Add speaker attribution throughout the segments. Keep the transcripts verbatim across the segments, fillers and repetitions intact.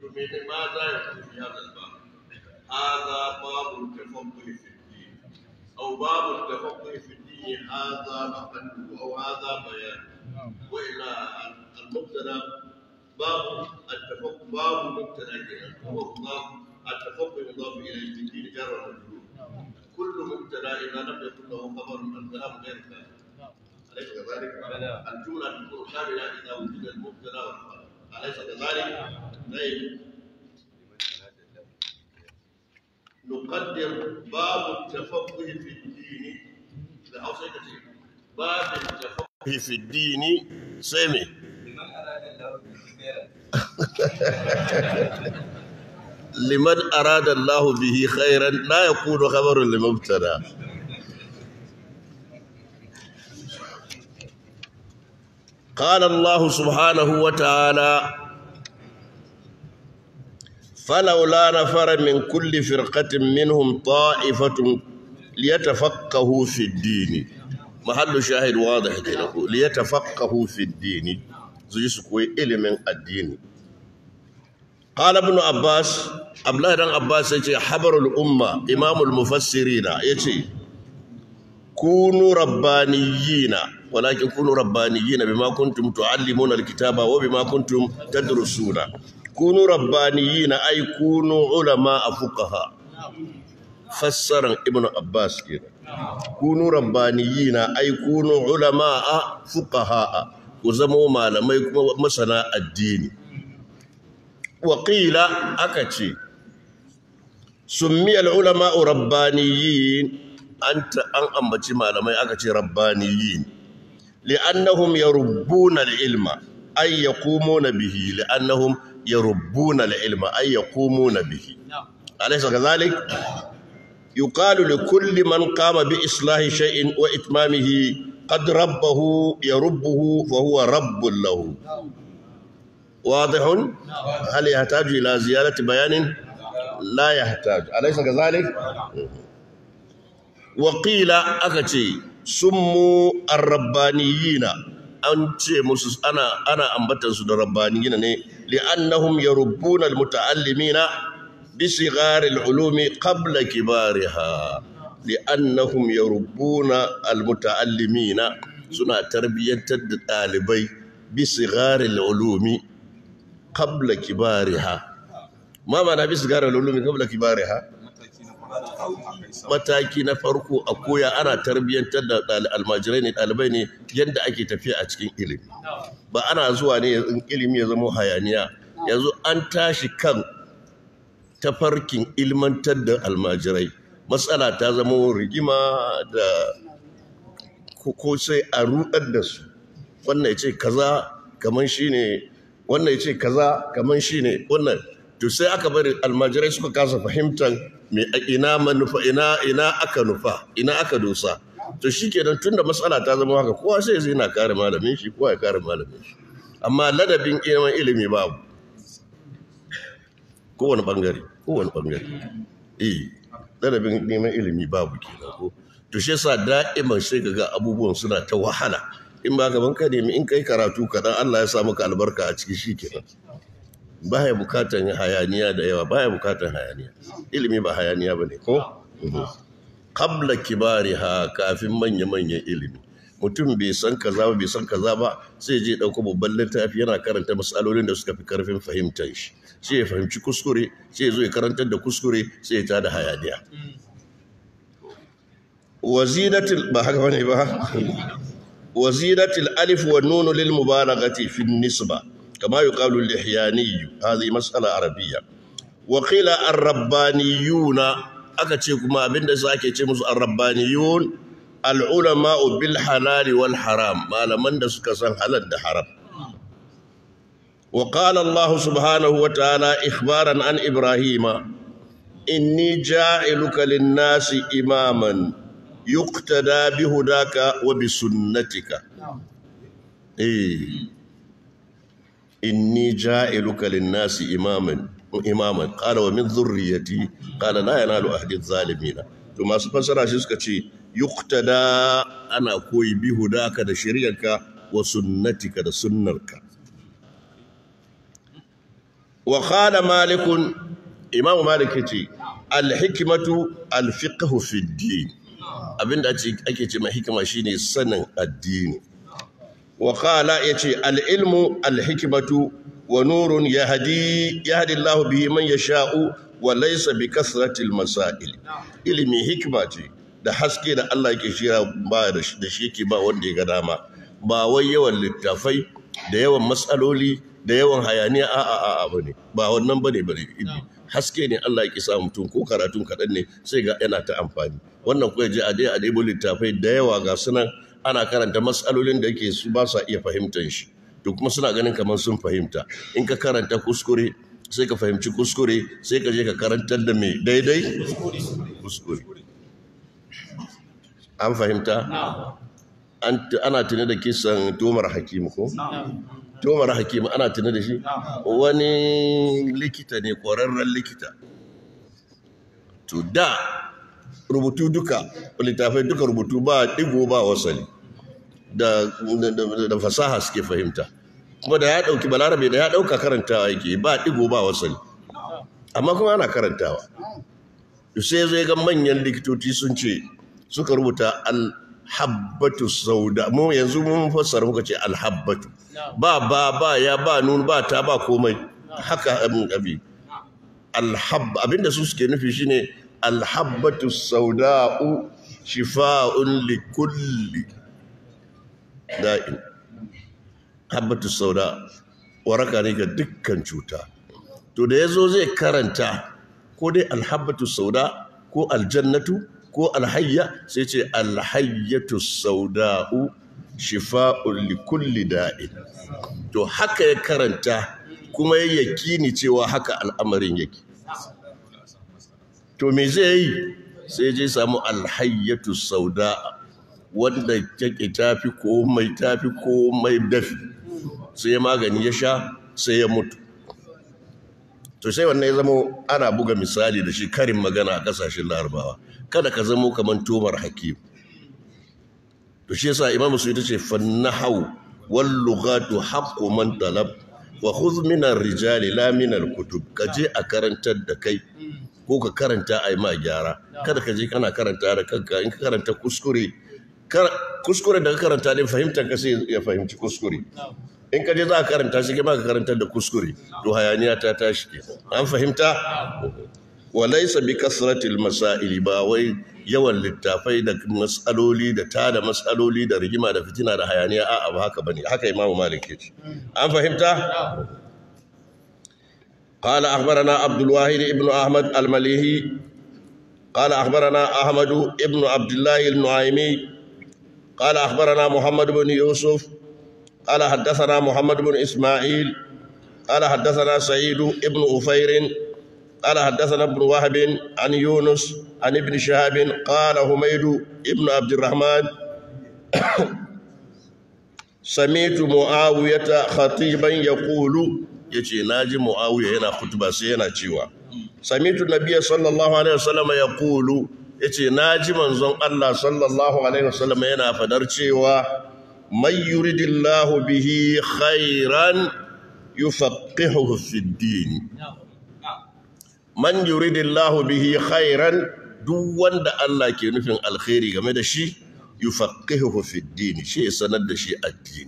Speaker 1: ماذا يقول في هذا الباب؟ هذا باب التفقه في الدين أو باب التفقه في الدين، هذا أقل أو هذا بيان. وإلى المبتدأ باب التفقه باب مبتدأ هو مضاف، التفقه مضاف إليه في الدين جر ومجرور. كل مبتدأ إذا لم يكن له خبر الكلام غير كامل. أليس كذلك؟ الجملة تكون كاملة إذا وجد المبتدأ والخبر. أليس كذلك؟ طيب نقدر باب التفقه في الدين أو سيكتب باب التفقه في الدين سمي لمن أراد الله به خيرا لا يكون خبر لمبتدا. قال الله سبحانه وتعالى فلولا نفر من كل فرقة منهم طائفة ليتفقهوا في الدين. محل شاهد واضح كده، ليتفقهوا في الدين زيسكوي إلمن الدين. قال ابن عباس عبد الله بن عباس يجي حبر الأمة إمام المفسرين يجي كونوا ربانيين ولكن كونوا ربانيين بما كنتم تعلمون الكتاب وبما كنتم تدرسون. كونوا ربانيين أي كونوا علماء فقهاء. فسر ابن عباس كده كونوا ربانيين أي كونوا علماء فقهاء وزموا معلمي مسنا الدين. وقيل أكتي سمي العلماء ربانيين أنت أن أمتي معلمي أكتي ربانيين لأنهم يربون العلم أي يقومون به، لأنهم يربون العلم أي يقومون به. أليس كذلك؟ يقال لكل من قام بإصلاح شيء وإتمامه قد ربه يربه فهو رب له. واضح؟ هل يحتاج إلى زيادة بيان؟ لا يحتاج. أليس كذلك؟ وقيل أكتي سموا الربانيين أنت مسس أنا أنا أنبتن سد الربانيين لأنهم يربون المتعلمين بصغار العلوم قبل كبارها. لأنهم يربون المتعلمين سنة تربية الطالبين بصغار العلوم قبل كبارها. ما معنى بصغار العلوم قبل كبارها؟ mataki na farko a koya ana tarbiyyantar da almajirai ne ɗalibai ne yadda ake tafiya a cikin ilimi, ba ana zuwa ne in ilimi ya zama hayaniya. Yanzu an tashi kan tafarkin ilmantar da almajirai, matsala ta zama rigima da ko sai a rudar da su, wannan ya ce kaza kaman shine, wannan ya ce kaza kaman shine wannan, to sai aka bari almajirai suka kasa fahimtar me ina manufa ina ina aka nufa ina aka dosa. To shikenan tunda matsala ta zama haka kowa sai zai na kare malamin shi, kowa ya kare malamin shi, amma ladabin ilimin ilimi babu kowane bangare kowane bangare eh ladabin neman ilimi babu kenan ko. To shi yasa da'iman sai kaga abubuwan suna ta wahala. In ba gaban ka nemi in kai karatu kadan Allah ya sa maka albarka a ciki shikenan. Baya bukatan hayaniya da yawa, baya bukatan hayaniya. Ilimi ba hayaniya bane ko? Qabla kibariha, kafin manya-manyan ilimi. Mutum bai san kaza ba bai san kaza ba sai je dauko babban littafi yana karanta masalolin da suka fi karfin fahimtar shi. Sai ya fahimci kuskure, sai ya zo ya karantar da kuskure, sai ya tada hayaniya. Wazidatul ba haka bane ba. Wazidatul alif wa nun lil mubalaghati fi nisba. كما يقال اللحياني. هذه مسألة عربية. وقيل الربانيون أكتشكما بند ساكي تشمس الربانيون العلماء بالحلال والحرام ما لمن دسكسن حلال حرام. وقال الله سبحانه وتعالى إخبارا عن إبراهيم إني جاعلك للناس إماما يقتدى بهداك وبسنتك. إيه إني جاعلك للناس إماما إماما قال ومن ذريتي قال لا ينال أحد الظالمين. ثم فسر شيء سكتي يقتدى أنا كوي بهداك ده شريعك وسنتك ده سنرك. wa qala malik imam malik yace al-hikmatu al-fiqhu fi ad-din abinda ake ce mai hikima shine sanin addini wa qala yace al-ilmu al-hikmatu wa nurun yahdi yahdi Allah bihi man yasha'u wa laysa bi kasratil masail ilimi hikma ce da haske da Allah yake shira ba da shi yake ba wanda ya ga dama ba wai yawan littafai da yawan matsaloli da yawan hayaniya a a a bane ba wannan bane bane haske ne Allah yake sa mutum ko karatun kadan ne sai ga yana ta amfani wannan ko je a dai a dai littafai da yawa ga sunan ana karanta matsalolin da yake su ba sa iya fahimtar shi to kuma suna ganin kamar sun fahimta in ka karanta kuskure sai ka fahimci kuskure sai ka je ka karantar da mai daidai kuskure an fahimta ana tuni da kisan Tomar Hakim ko Tomar Hakim ana tuni da shi wani likita ne ƙwararren likita to da rubutu duka littafai duka rubutu ba digo ba wasali da da fasaha suke fahimta kuma da ya dauki balarabe da ya dauka karantawa yake ba digo ba wasali amma kuma ana karantawa sai zai ga manyan likitoci sun ce suka rubuta al-habbatu sauda mu yanzu mun fassara muka ce al-habbatu ba ba ba ya ba nun ba ta ba komai haka abin abi al-habb abinda su suke nufi shine al-habbatu sauda'u shifa'un likulli da'in habbatu sauda waraka ne ga dukkan cuta to da yazo zai karanta ko dai al-habbatu sauda ko aljannatu ko alhayya sai ce alhayyatu sauda'u shifa'un likulli da'in to haka ya karanta kuma ya yakini cewa haka al'amarin yake to me zai yi sai je samu alhayyatu sauda'a wanda take tafi komai tafi komai dafi sai magani ya sha sai ya mutu to sai wannan ya zama ana buga misali da shi karin magana a kasashen larabawa kada ka zamo kaman Tomar Hakim to shi yasa imamu su yace fannahu wal lughatu haqqu man talab wa khudh min ar-rijali la min al-kutub kaje a karantar da kai ko ka karanta ai ma gyara kada ka je kana karanta da kanka in ka karanta kuskure kuskure da ka karanta din fahimtar ka sai ya fahimci kuskure in ka je za ka karanta shi kuma ka karantar da kuskure to hayaniya ta tashi ke an fahimta walaysa bi kasratil masaili ba wai yawan littafai da masaloli da tada masaloli da rigima da fitina da hayaniya a'a ba haka bane haka Imam Malik yace an fahimta قال أخبرنا عبد الواحد ابن أحمد المليهي قال أخبرنا أحمد ابن عبد الله النعيمي قال أخبرنا محمد بن يوسف قال حدثنا محمد بن إسماعيل قال حدثنا سعيد ابن أفير قال حدثنا ابن وهب عن يونس عن ابن شهاب قال حميد ابن عبد الرحمن سمعت معاوية خطيبا يقول يجي ناجي معاوية هنا خطبة سينا تشيوا سمعت النبي صلى الله عليه وسلم يقول يجي ناجي منزون الله صلى الله عليه وسلم هنا فدر تشيوا من يريد الله به خيرا يفقهه في الدين من يريد الله به خيرا duk wanda Allah ke nufin alkhairi game da shi yufaqihuhu fi din shi sanar da shi addini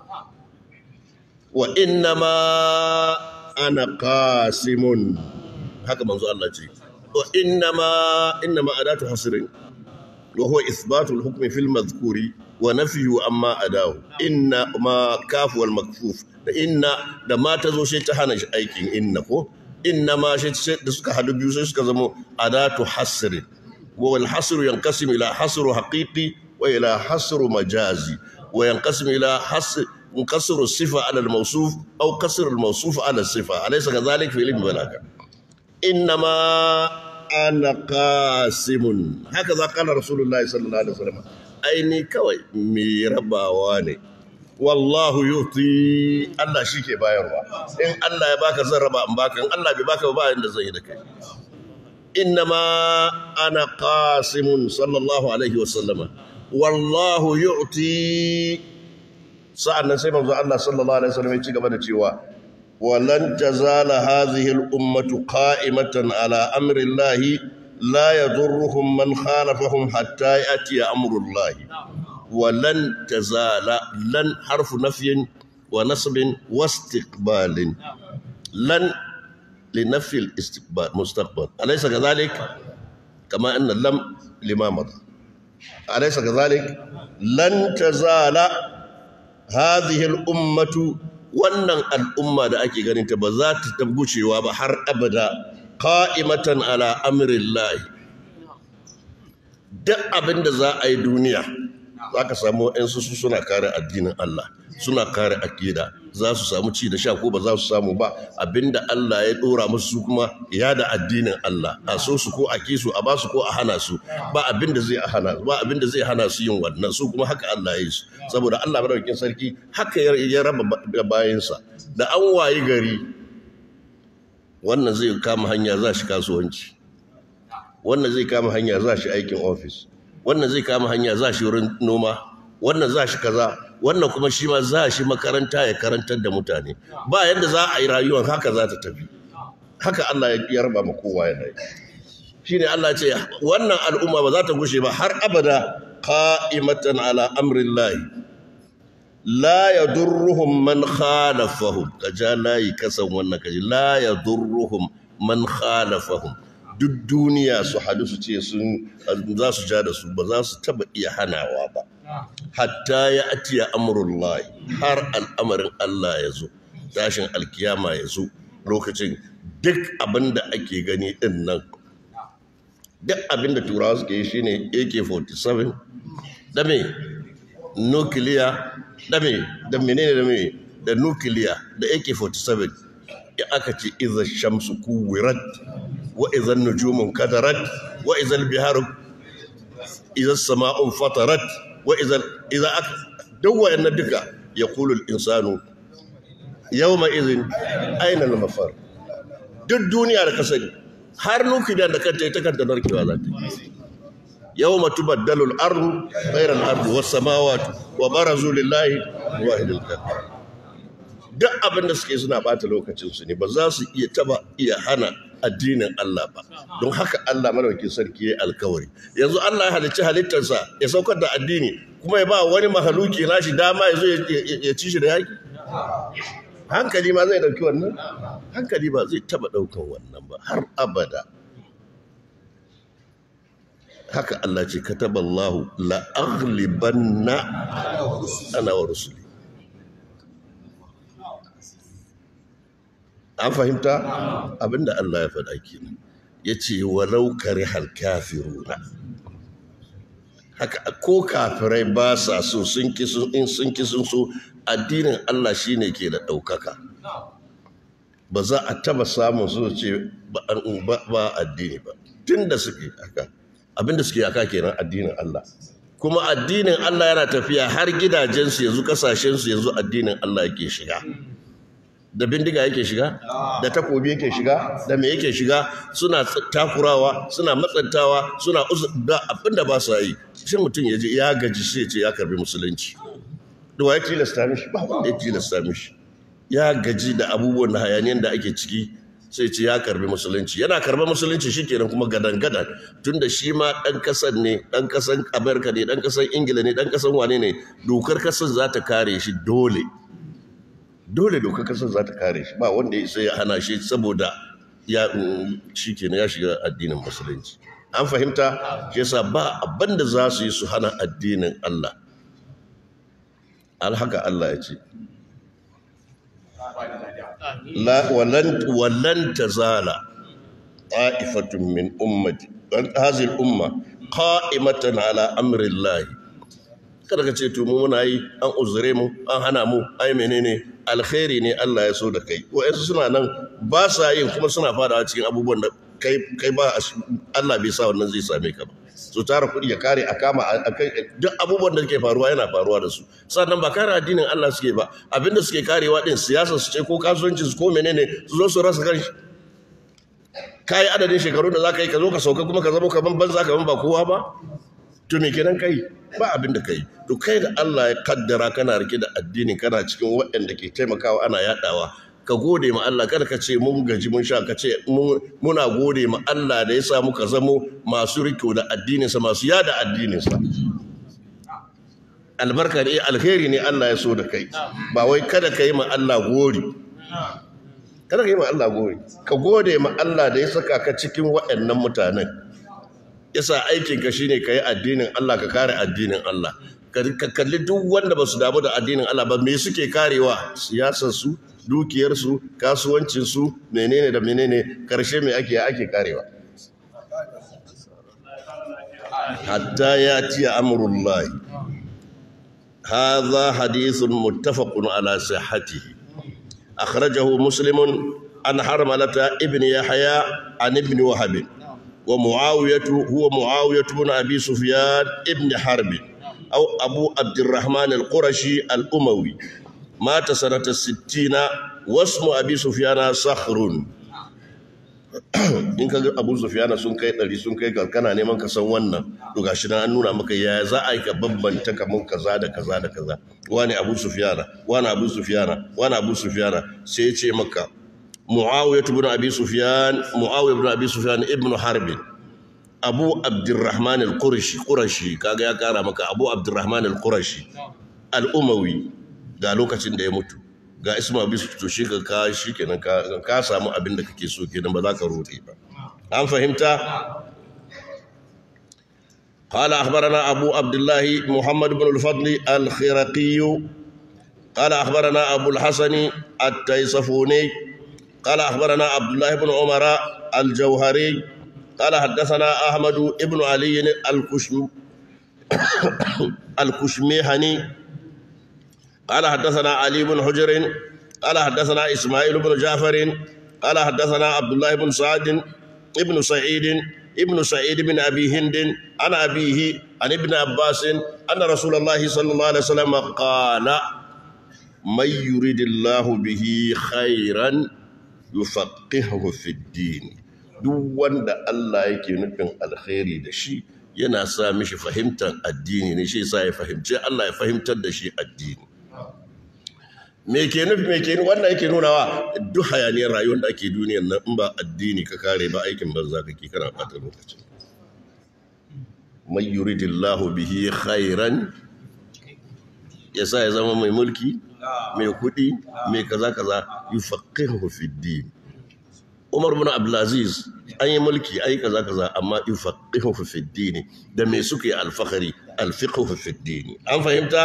Speaker 1: wa innama ana qasimun haka manzo Allah ce wa innama innama adatu hasrin wa huwa ithbatu al-hukmi fil madhkuri wa nafyu amma adahu inna ma kafu wal makfuf da inna da ma tazo sai ta hana shi aikin inna ko inna ma shi da suka hadu biyu sai suka zama adatu hasr wa wal hasr yanqasim ila hasr haqiqi wa ila hasr majazi wa yanqasim ila hasr قصر الصفة على الموصوف أو قصر الموصوف على الصفة أليس كذلك في علم البلاغة إنما أنا قاسم هكذا قال رسول الله صلى الله عليه وسلم أيني كوي ميربا واني والله يعطي الله شيكي بايروا إن الله يباك زربا مباك إن الله بباك وبا إن زيدك إنما أنا قاسم صلى الله عليه وسلم والله يعطي sa'an nan sai manzo Allah sallallahu alaihi wasallam ya ci gaba da cewa ولن تزال هذه الأمة قائمة على أمر الله لا يضرهم من خالفهم حتى يأتي أمر الله ولن تزال لن حرف نفي ونصب واستقبال لن لنفي الاستقبال مستقبل أليس كذلك كما أن لم لما مضى أليس كذلك لن تزال هذه الأمة wannan al'umma da ake ganin ta ba za ta tabbucewa ba har abada qa'imatan ala amrillah duk abinda za a yi duniya zaka samu ɗan su suna kare addinin Allah suna kare akida za su samu ci da sha ko ba za su samu ba abinda Allah ya dora musu kuma ya da addinin Allah a so su ko a kisu a ba su ko a hana su ba abinda zai hana ba abinda zai hana su yin wannan su kuma haka Allah ya yi su saboda Allah madaukakin sarki haka ya raba bayansa da an wayi gari wannan zai kama hanya za shi kasuwanci wannan zai kama hanya za shi aikin office wannan zai kama hanya za shi wurin noma wannan za shi kaza wannan kuma shi ma za shi makaranta ya karantar da mutane ba yadda za a yi rayuwar haka za ta tafi haka Allah ya raba ma kowa yana yi shine Allah ce wannan al'umma ba za ta gushe ba har abada qa'imatan ala amrillah la yadurruhum man khalafahum kaja layi kasan wannan kaji la yadurruhum man khalafahum duk duniya su hadu su ce sun za su ja da su ba za su taba iya hanawa ba hatta ya atiya amrullahi har al'amarin Allah ya zo tashin alkiyama ya zo lokacin duk abinda ake gani din nan duk abinda turawa suke yi shine A K forty-seven da me nuclear da me da menene da me da nuclear da A K forty-seven ya aka ce idza shamsu kuwirat wa idza nujumun kadarat wa idza al-biharu idza as-sama'u fatarat wa idza idza duk wayannan duka yaqulu al-insanu yawma idhin ayna al-mafar duk duniya da ka sani har nuclear da kanta ita kanta narkewa za ta yi يوم تبدل الأرض غير الأرض والسماوات وبرزوا لله واحد القهار duk abin da suke suna bata lokacinsu ne ba za su iya taba iya hana addinin Allah ba don haka Allah madaukakin sarki ya alkawari yanzu Allah ya halicci halittarsa ya saukar da addini kuma ya ba wani mahaluki nashi dama ya zo ya ci shi da yaki hankali ma zai dauki wannan hankali ba zai taba daukan wannan ba har abada haka Allah ce kataballahu la aghlibanna ana wa rusuli an fahimta abinda Allah ya faɗa kenan yace walau karihal kafiruna haka ko kafirai ba sa so sun ki sun in sun ki sun so addinin Allah shine ke da daukaka ba za a taba samun su ce ba addini ba tunda suke haka abinda suke aka kenan addinin Allah kuma addinin Allah yana tafiya har gidajensu yanzu kasashensu yanzu addinin Allah yake shiga da bindiga yake shiga da takobi yake shiga da me yake shiga suna takurawa suna matsantawa suna da abinda ba su yi shi mutum yaje ya gaji sai ce ya karbi musulunci da wai tilasta mishi ba wanda ya tilasta mishi ya gaji da abubuwan da hayaniyan da ake ciki sai ce ya karbi musulunci yana karba musulunci shikenan kuma gadan gadan tunda shi ma dan kasan ne dan kasan Amerika ne dan kasan Ingila ne dan kasan wane ne dokar kasan za ta kare shi dole dole dokar kasan za ta kare shi ba wanda sai ya hana shi saboda ya shikenan ya shiga addinin musulunci an fahimta shi yasa ba abinda za su yi su hana addinin Allah alhaka Allah ya ce لا ولن ولن تزال طائفة من أمتي هذه الأمة قائمة على أمر الله kada ka ce to mu muna yi an uzure mu an hana mu ai menene alkhairi ne Allah ya so da kai wa'ansu suna nan ba sa yin kuma suna fadawa cikin abubuwan da kai kai ba Allah bai sa wannan zai same ka ba so tara kuɗi ya kare a kama duk abubuwan da ke faruwa yana faruwa da su sannan ba kare addinin Allah suke ba abinda suke karewa din siyasa su ce ko kasuwanci su ko menene su zo su rasa kanshi kai adadin shekaru da zaka yi ka zo ka sauka kuma ka zama kaman banza kaman ba kowa ba to me kenan kai ba abinda kai to kai da Allah ya kaddara kana rike da addini kana cikin waɗanda ke taimakawa ana yadawa ka gode ma Allah, kada ka ce mun gaji mun sha, ka ce muna gode ma Allah da ya sa muka zamo masu riko da addininsa, masu yada addininsa. Albarka ne, alheri ne Allah ya so da kai, ba wai kada ka yi ma Allah gori, kada ka yi ma Allah gori, ka gode ma Allah da ya saka ka cikin waɗannan mutanen, yasa aikinka shine ka yi addinin Allah, ka kare addinin Allah. Ka kalli duk wanda ba su damu da addinin Allah ba, me suke karewa? Siyasarsu, dukiyarsu, kasuwancinsu, menene da menene, karshe mai ake ake karewa. Hatta ya tiya amurullahi. Hadha hadithun muttafaqun ala sihhatihi. Akhrajahu Muslimun an Harmalata ibn Yahya an ibn Wahab. Wa Muawiyatu huwa Muawiyatu ibn Abi Sufyan ibn Harb أو أبو عبد الرحمن القرشي الأموي مات سنة الستين واسم أبي سفيان صخر. in ka ga Abu Sufyan sun kai ɗari sun kai kana neman ka san wannan to gashi nan an nuna maka ya za a yi ka bambanta kaman kaza da kaza da kaza, wani Abu Sufyan wani Abu Sufyan wani Abu Sufyan, sai ya ce maka Muawiyah ibn Abi Sufyan Muawiyah ibn Abi Sufyan ibn Harb, Abu Abdurrahman al-Qurashi Qurashi, kaga ya kara maka Abu Abdurrahman al-Qurashi al-Umawi, ga lokacin da ya mutu ga isma bisu, to shi ka ka shikenan ka ka samu abin da kake so kenan, ba za ka rote ba. An fahimta? Qala akhbarana Abu Abdullah Muhammad ibn al-Fadl al-Khiraqi qala akhbarana Abu al-Hasan at-Taysafuni qala akhbarana Abdullah ibn Umar al-Jawhari قال حدثنا أحمد ابن علي الكشم الكشميهني قال حدثنا علي بن حجر قال حدثنا إسماعيل بن جعفر قال حدثنا عبد الله بن سعد ابن سعيد ابن سعيد بن أبي هند عن أبيه عن ابن عباس أن رسول الله صلى الله عليه وسلم قال من يريد الله به خيرا يفقهه في الدين. Duk wanda Allah yake nufin alkhairi da shi yana sa mishi fahimtar addini ne, shi yasa ya fahimci Allah ya fahimtar da shi addini. Me ke nufi me ke wannan yake nunawa duk hayaniyar rayuwar da ake duniyar nan in ba addini ka kare ba aikin banza kake, kana fata lokaci. May yuridillahu bihi khairan, yasa ya zama mai mulki, mai kudi, mai kaza kaza, yufaqihu fi din. Umar bin Abdulaziz an yi mulki ai kaza kaza amma yufaqihu fi din, da me suke alfakhari alfiqhu fi din. An fahimta?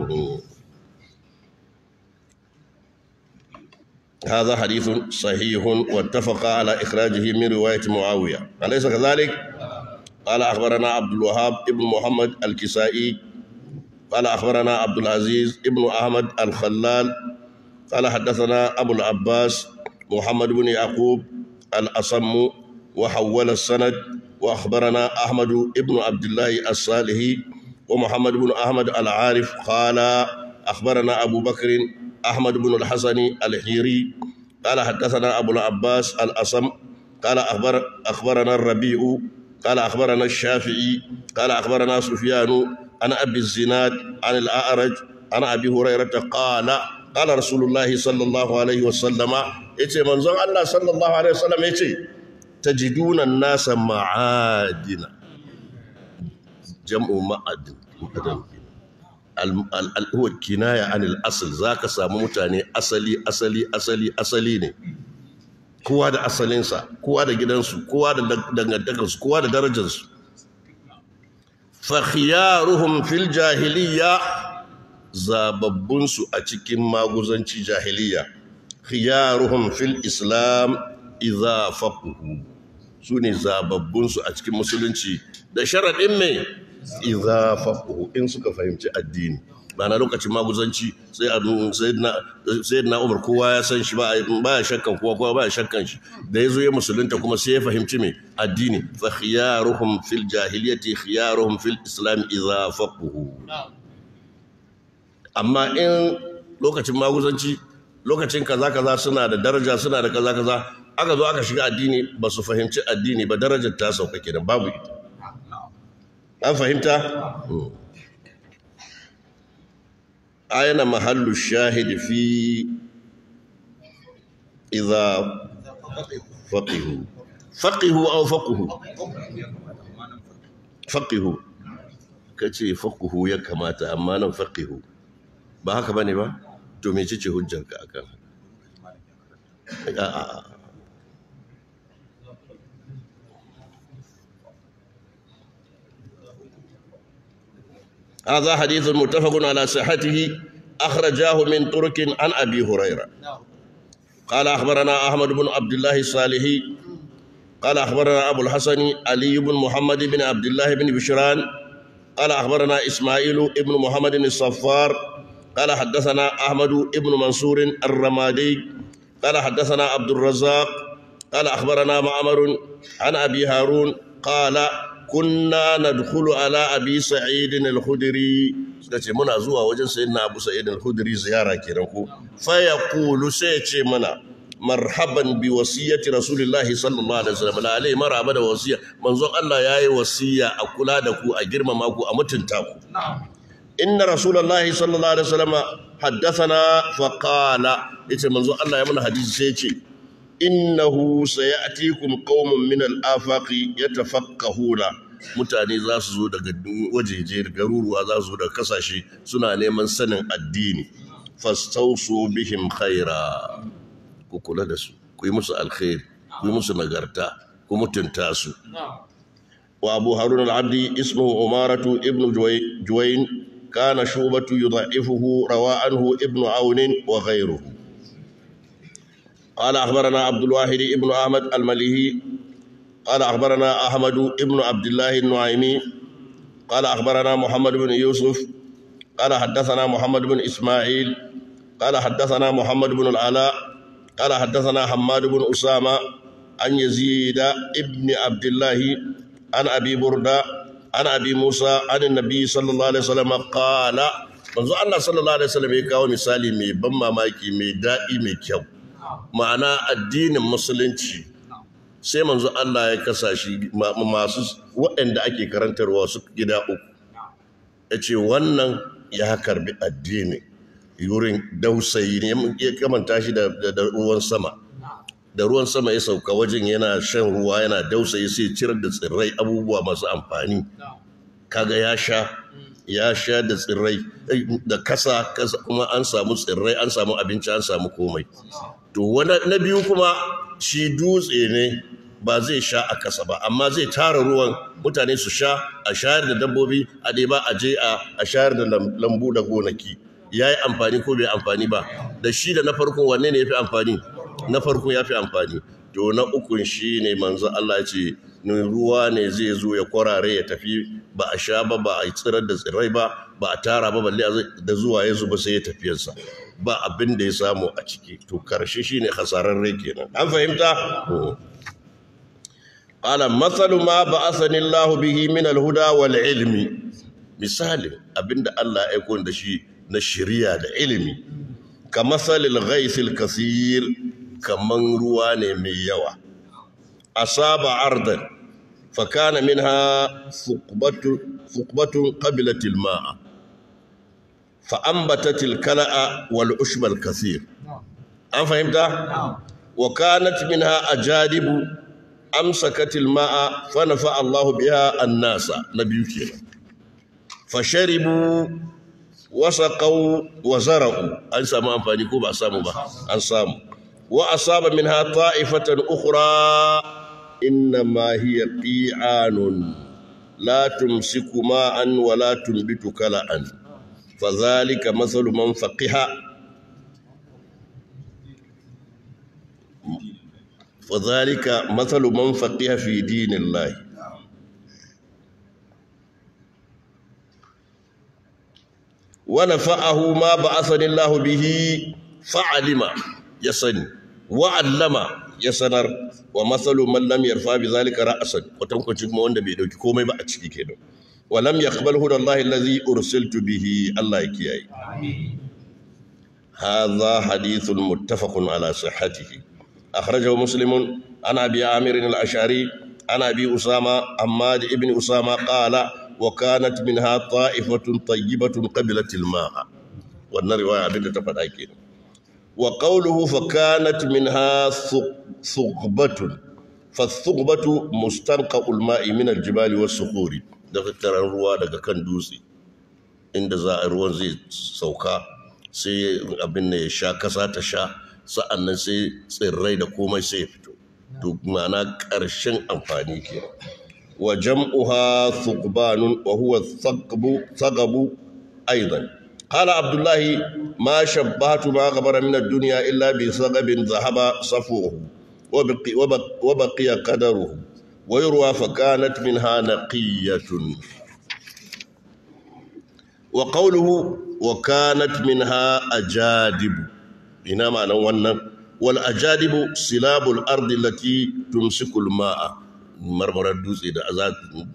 Speaker 1: هذا حديث صحيح واتفق على إخراجه من رواية معاوية، أليس كذلك؟ قال أخبرنا عبد الوهاب ابن محمد الكسائي قال أخبرنا عبد العزيز ابن أحمد الخلال قال حدثنا أبو العباس محمد بن يعقوب الأصم وحول السند وأخبرنا أحمد بن عبد الله الصالحي ومحمد بن أحمد العارف قال أخبرنا أبو بكر أحمد بن الحسن الحيري قال حدثنا أبو العباس الأصم قال أخبر أخبرنا الربيع قال أخبرنا الشافعي قال أخبرنا سفيان عن أبي الزناد عن الأعرج عن أبي هريرة قال قال رسول الله صلى الله عليه وسلم يتي منزل الله صلى الله عليه وسلم يتي تجدون الناس معادن جمع معدن هو الكناية عن الأصل ذاك سامو متاني أصلي أصلي أصلي أصلي ne kowa da asalinsa, kowa da gidansu, kowa da dangantakarsu, kowa da darajarsu. fa khiyaruhum fil jahiliya, zababbunsu a cikin maguzanci jahiliya, khiyaruhum fil islam idza faquhu, sune zababbunsu a cikin musulunci da sharadin me idza faquhu, in suka fahimci addini. Bana lokacin maguzanci sai sayyidina Umar kowa ya san shi, ba ya shakkan kowa, kowa ba ya shakkan shi, da yazo ya musulunta kuma sai ya fahimci me addini. fa khiyaruhum fil jahiliyyati khiyaruhum fil islam idza faquhu. Amma in lokacin maguzanci, lokacin kaza kaza suna da daraja, suna da kaza kaza, aka zo aka shiga addini ba su fahimci addini ba, darajar ta sauka kenan, babu ita. An fahimta? أين محل الشاهد في idza faqihu faqihu aw faquhu faqihu kace faquhu ya kamata amma nan faqihu ba haka bane ba to me ce hujjarka akan a'a هذا حديث متفق على صحته أخرجاه من طرق عن أبي هريرة قال أخبرنا أحمد بن عبد الله الصالحي قال أخبرنا أبو الحسن علي بن محمد بن عبد الله بن بشران قال أخبرنا إسماعيل بن محمد الصفار قال حدثنا أحمد بن منصور الرمادي قال حدثنا عبد الرزاق قال أخبرنا معمر عن أبي هارون قال كنا ندخل على أبي سعيد الخدري سنتي منا زوا وجن سيدنا أبو سعيد الخدري زيارة كيرانكو فيقول سيتي منا مرحبا بوصية رسول الله صلى الله عليه وسلم لا عليه مرحبا بوصية منظور الله ياي وصية أكلا دكو أجرم ماكو أمتنتاكو إن رسول الله صلى الله عليه وسلم حدثنا فقال إتي منظور الله يمنى حديث سيتي إنه سيأتيكم قوم من الآفاق يتفقهون mutane za su zo daga wajeje garuruwa za su zo daga kasashe suna neman sanin addini fastausu bihim khaira ku kula da su ku yi musu alkhairi ku yi musu nagarta ku mutunta su wa abu harun al-abdi ismuhu umaratu ibn juwayn kana shubatu yudha'ifuhu rawa anhu ibn aun wa ghayruhu قال أخبرنا عبد الواحد ابن أحمد المليهي قال أخبرنا أحمد ابن عبد الله النعيمي قال أخبرنا محمد بن يوسف قال حدثنا محمد بن إسماعيل قال حدثنا محمد بن العلاء قال حدثنا حماد بن أسامة عن يزيد ابن عبد الله عن أبي بردة عن أبي موسى عن النبي صلى الله عليه وسلم قال منذ الله صلى الله عليه وسلم يكاو مثالي مي بما مايكي مي دائي مي كيو ma'ana addinin musulunci sai manzo Allah ya kasa shi masu waɗanda ake karantarwa su gida uku yace wannan ya karbi addini yurin dausayi ne ya kamanta shi da ruwan sama da ruwan sama ya sauka wajen yana shan ruwa yana dausayi sai cirar da tsirrai abubuwa masu amfani kaga ya sha ya sha da tsirrai da kasa kuma an samu tsirrai an samu abinci an samu komai to wani na biyu kuma shi dutse ne ba zai sha a kasa ba amma zai tara ruwan mutane su sha a shayar da dabbobi a ɗeba a je a shayar da lambu da gonaki ya yi amfani ko bai amfani ba da shi da na farko wanne ne ya fi amfani na farko ya fi amfani to na ukun shi ne manzo Allah ce ruwa ne zai zo ya kwarare ya tafi ba a sha ba ba a tsirar da tsirrai ba ba a tara ba balle da zuwa ya zuba sai ya tafiyarsa ba abin da ya samu a ciki to karshe shine khasararre kenan an fahimta qala mathalu ma ba'athani Allah bihi min al-huda wal ilmi misali abinda Allah ya aiko da shi na shari'a da ilimi kamathalil ghaythil kathir kaman ruwa ne mai yawa asaba ardan fakana minha fuqbatu fuqbatun qabilat al-ma'a فأنبتت الكلأ والعشب الكثير أم فهمت؟ وكانت منها أجادب أمسكت الماء فنفع الله بها الناس نبيك فشربوا وسقوا وزرعوا أنسى ما أنفانيكم أساموا بها أنساموا وأصاب منها طائفة أخرى إنما هي قيعان لا تمسك ماء ولا تنبت كلأ فذلك مثل من فقه فذلك مثل من فقه في دين الله ونفعه ما بعثني الله به فعلم يسن وعلم يسنر ومثل من لم يرفع بذلك رأسا وتنكو ما wanda bai dauki komai ba a ciki kenan ولم يقبل هدى الله الذي أرسلت به الله يكيي هذا حديث متفق على صحته أخرجه مسلم عن أبي عامر الأشعري عن أبي أسامة حماد بن أسامة قال وكانت منها طائفة طيبة قبلت الماء والنار رواية عبد تفضل وقوله فكانت منها ثقبة فالثقبة مستنقع الماء من الجبال والصخور daga taran ruwa daga kan dutse inda za a ruwan zai sauka sai abin da ya sha kasa ta sha sa'annan sai tsirrai da komai sai ya fito to ma'ana ƙarshen amfani ke wa jam'uha thuqbanun wa huwa thaqbu thaqbu aidan قال عبد الله ما شبهت ما غبر من الدنيا إلا بثقب ذهب صفوه وبقي, وبقي, وبقي قدره ويروى فكانت منها نقية وقوله وكانت منها أجادب هنا معنى ونن والأجادب سلاب الأرض التي تمسك الماء مرمر الدوس إذا أزاد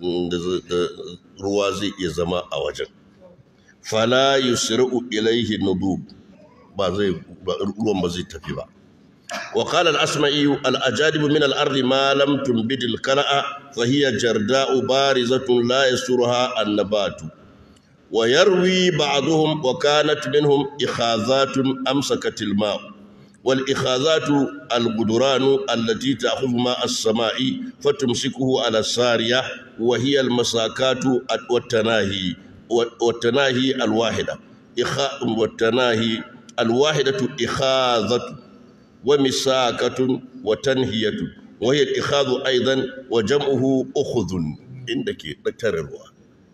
Speaker 1: روازي يزماء أوجه فلا يسرع إليه النضوب با وقال الأسمعي الأجادب من الأرض ما لم تنبت الكلأ فهي جرداء بارزة لا يسرها النبات ويروي بعضهم وكانت منهم إخاذات أمسكت الماء والإخاذات القدران التي تأخذ ماء السماء فتمسكه على السارية وهي المساكات والتناهي والتناهي الواحدة والتناهي الواحدة إخاذة ومساكة وتنهية وهي الإخاذ أيضا وجمعه أخذ عندك تكررها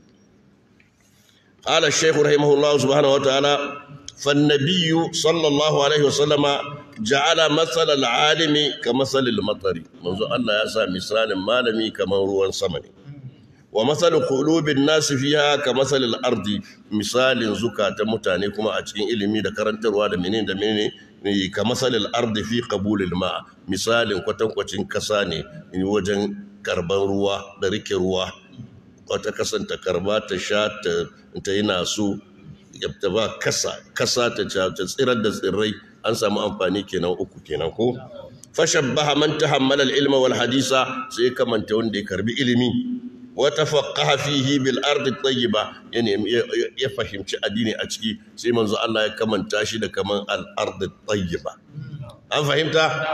Speaker 1: قال الشيخ رحمه الله سبحانه وتعالى فالنبي صلى الله عليه وسلم جعل مثل العالم كمثل المطر منذ الله يسا مثال مالمي كما روان سمني ومثل قلوب الناس فيها كمثل الأرض مثال زكاة متاني كما أتكين إلمي دا كرنتروا دا منين دا منين كمثل الأرض في قبول الماء مثال كتن كتن كساني وجن كربان روا دا ريك روا وتكسن تكربا تشات انتينا سو يبتبا كسا كسا تسيرد دا سيري أنسى ما أمفاني كينا وأكو كينا كو فشبه من تحمل العلم والحديث سيكا من تون دي كربي إلمي وتفقه فيه بالارض الطيبه يعني يفهم شيء اديني اشكي سي منزو الله كمان تاشي ده كمان الارض الطيبه ان فهمت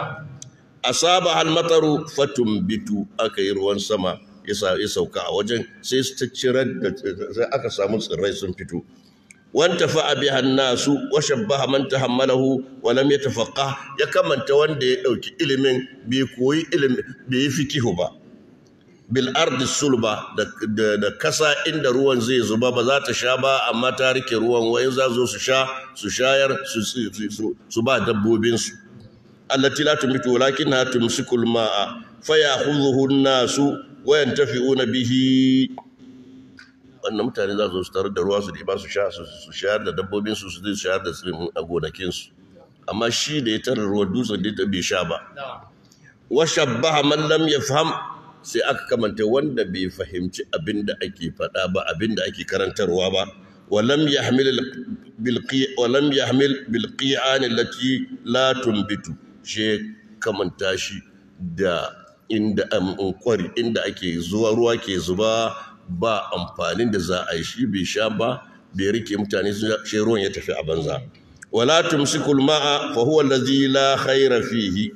Speaker 1: اصابها المطر فتنبت اكاي ruwan sama ya sauka a wajen sai su cirar da sai aka samu tsirrai sun fito wanta fa biha nasu wa shabbaha man tahammalahu wa lam yatafaqqah ya kamanta wanda ya dauki ilimin bai koyi ilimi bai fikihu ba bil ardi sulba da kasa inda ruwan zai zuba ba za ta sha ba amma ta rike ruwan wayin za zo su sha su shayar su ba dabbobin su allati la tumitu walakinha tumsikul ma'a fayakhudhuhu an-nasu wa yantafi'una bihi wannan mutane za su tarar da ruwa su ba su sha su shayar da dabbobin su su shayar da su a gonakin su amma shi da ya tarar ruwa dutsen da bai sha ba wa shabbaha man lam yafham sai aka kamanta wanda bai fahimci abin da ake faɗa ba abin da ake karantarwa ba walam yahmil bilqi walam yahmil bilqi'an allati la tunbitu she kamanta shi da inda am kwari inda ake zuwa ruwa ke zuba ba amfanin da za a yi shi bai sha ba bai rike mutane shi ruwan ya tafi a banza wala tumsikul ma'a fa huwa alladhi la khayra fihi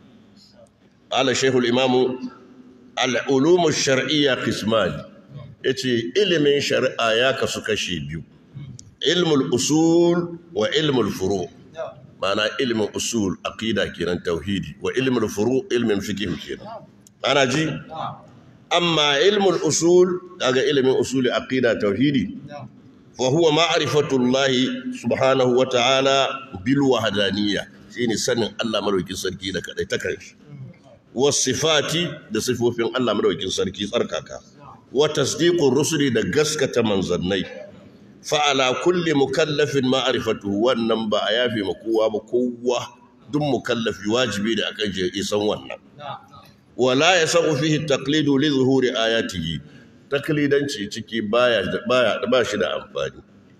Speaker 1: ala shaykhul imamu al'ulumu shar'iyya qismani yace ilimin shari'a ya kasu kashi biyu ilmul usul wa ilmul furu ma'ana ilmin usul aqida kenan tauhidi wa ilmul furu ilmin fiqh kenan ana ji amma ilmul usul daga ilmin usuli aqida tauhidi fa huwa ma'rifatullahi subhanahu wa ta'ala bil wahdaniyya shine sanin Allah madaukakin sarki da kadai ta kanshi wasifati da sifofin Allah madaukakin sarki tsarkaka wa tasdiqur rusuli da gaskata manzannai fa ala kulli mukallafin ma'rifatuhu wannan ba a yafi ma kowa ba kowa duk mukallafi wajibi da akan je isan wannan wala yasau fihi taqlidu li zuhuri ayatihi taklidanci ciki baya baya ba shi da amfani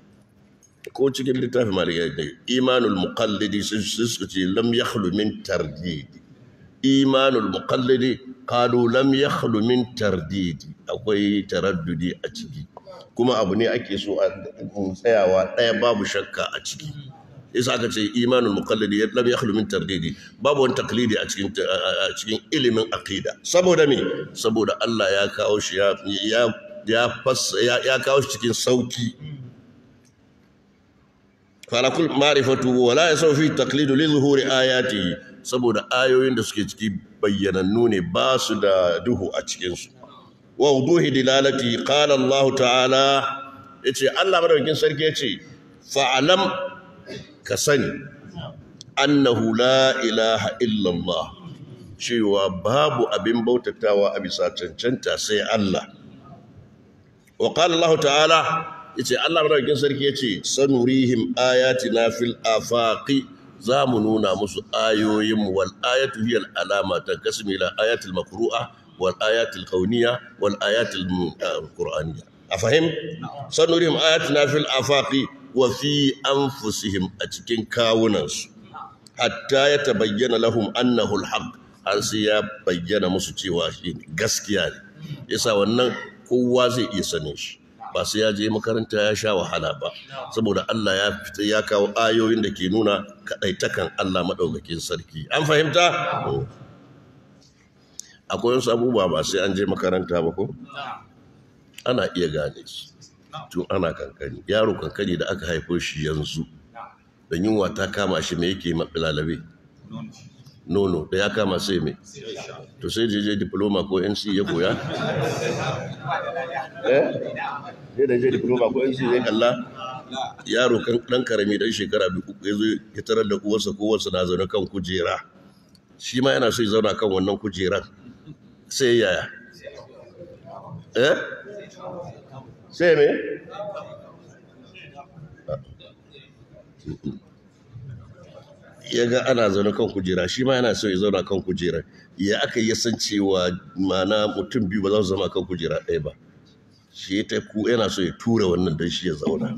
Speaker 1: ko cikin littafin malikai imanul muqallidi suka lam yakhlu min tardidi imanul muqallidi qalu lam yakhlu min tardidi akwai taraddudi a ciki kuma abu ne ake so a tsayawa daya babu shakka a ciki yasa aka ce imanul muqallidi lam yakhlu min tardidi babu wani taqlidi a cikin a cikin ilimin aqida saboda me saboda Allah ya kawo shi ya ya ya kawo shi cikin sauki fala kul ma'rifatu wa la yasaw fi taqlidu li zuhuri ayati saboda ayoyin da suke ciki bayyanannu ne ba su da duhu a cikin su wa wuduhi dilalati qala Allah ta'ala yace Allah madaukakin sarki yace fa'alam ka sani annahu la ilaha illallah cewa babu abin bautatawa a bisa cancanta sai Allah wa qala Allah ta'ala yace Allah madaukakin sarki yace sanurihim ayatina fil afaqi zamu nuna musu ayoyin wal ayatu hiya al alama tanqasimu ila ayatil maqru'a wal ayatil kauniyya wal ayatil qur'aniyya afahim sanurihim ayatina fil afaqi wa fi anfusihim a cikin kawunansu hatta ya tabayyana lahum annahu alhaq har sai ya bayyana musu cewa shi gaskiya ne yasa wannan kowa zai iya sanin shi ba sai ya je makaranta ya sha wahala ba saboda Allah ya fita ya kawo ayoyin da ke nuna kadaitakan Allah madaukakin sarki an fahimta akwai wasu abubuwa ba sai an je makaranta ba ko ana iya gane su tun ana kankani yaro kankani da aka haifo shi yanzu da yunwa ta kama shi me yake lalabe nono da ya kama sai me to sai je je diploma ko N C ya koya eh je da je diploma ko N C zai kalla yaro kan dan karami dan shekara biyu ya zo ya tarar da uwarsa ko uwarsa na zaune kan kujera shi ma yana so ya zauna kan wannan kujeran sai yaya eh sai me ya ga ana zaune kan kujera shi ma yana so ya zauna kan kujera ya aka yi san cewa mana mutum biyu ba za su zama kan kujera ɗaya ba shi ta ku yana so ya tura wannan don shi ya zauna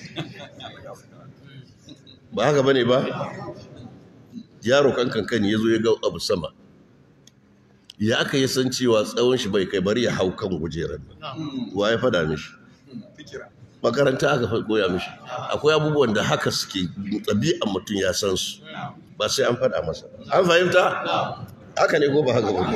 Speaker 1: ba haka bane ba yaro kan kankani ya zo ya ga abu sama ya aka yi san cewa tsawon shi bai kai bari ya hau kan kujerar wa ya fada mishi makaranta aka koya mishi akwai abubuwan da haka suke ɗabi'an mutum ya san su ba sai an faɗa masa an fahimta haka ne ko ba haka ba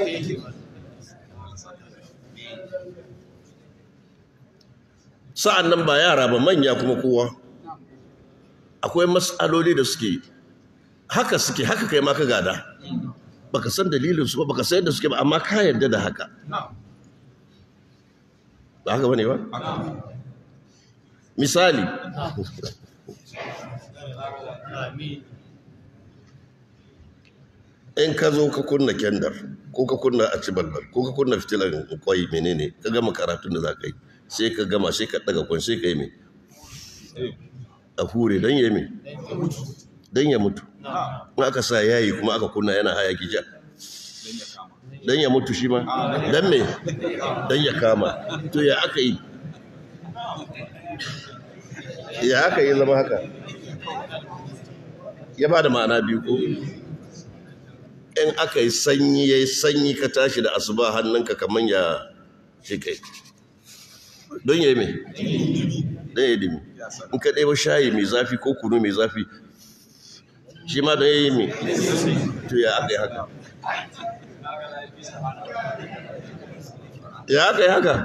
Speaker 1: sa'an nan ba yara ba manya kuma kowa akwai matsaloli da suke haka suke haka kai ma ka gada baka san dalilin su ba baka san yadda suke ba amma ka yarda da haka ba haka bane ba misali in ka zo ka kunna kendar ko ka kunna a cibalbar ko ka kunna fitilan kwai menene ka gama karatun da za ka yi sai ka gama sai ka daga kwan sai ka yi mai a hure don ya yi mai don ya mutu in aka sa yayi kuma aka kunna yana hayaki ja don ya mutu shi ma don me don ya kama to ya aka yi ya aka yi zama haka ya ba da ma'ana biyu ko in aka yi sanyi ya yi sanyi ka tashi da asuba hannunka kamar ya shi kai don ya yi mai don ya yi dimi in ka ɗaya shayi mai zafi ko kunu mai zafi shi ma don ya yi mai to ya aka yi haka ya aka yi haka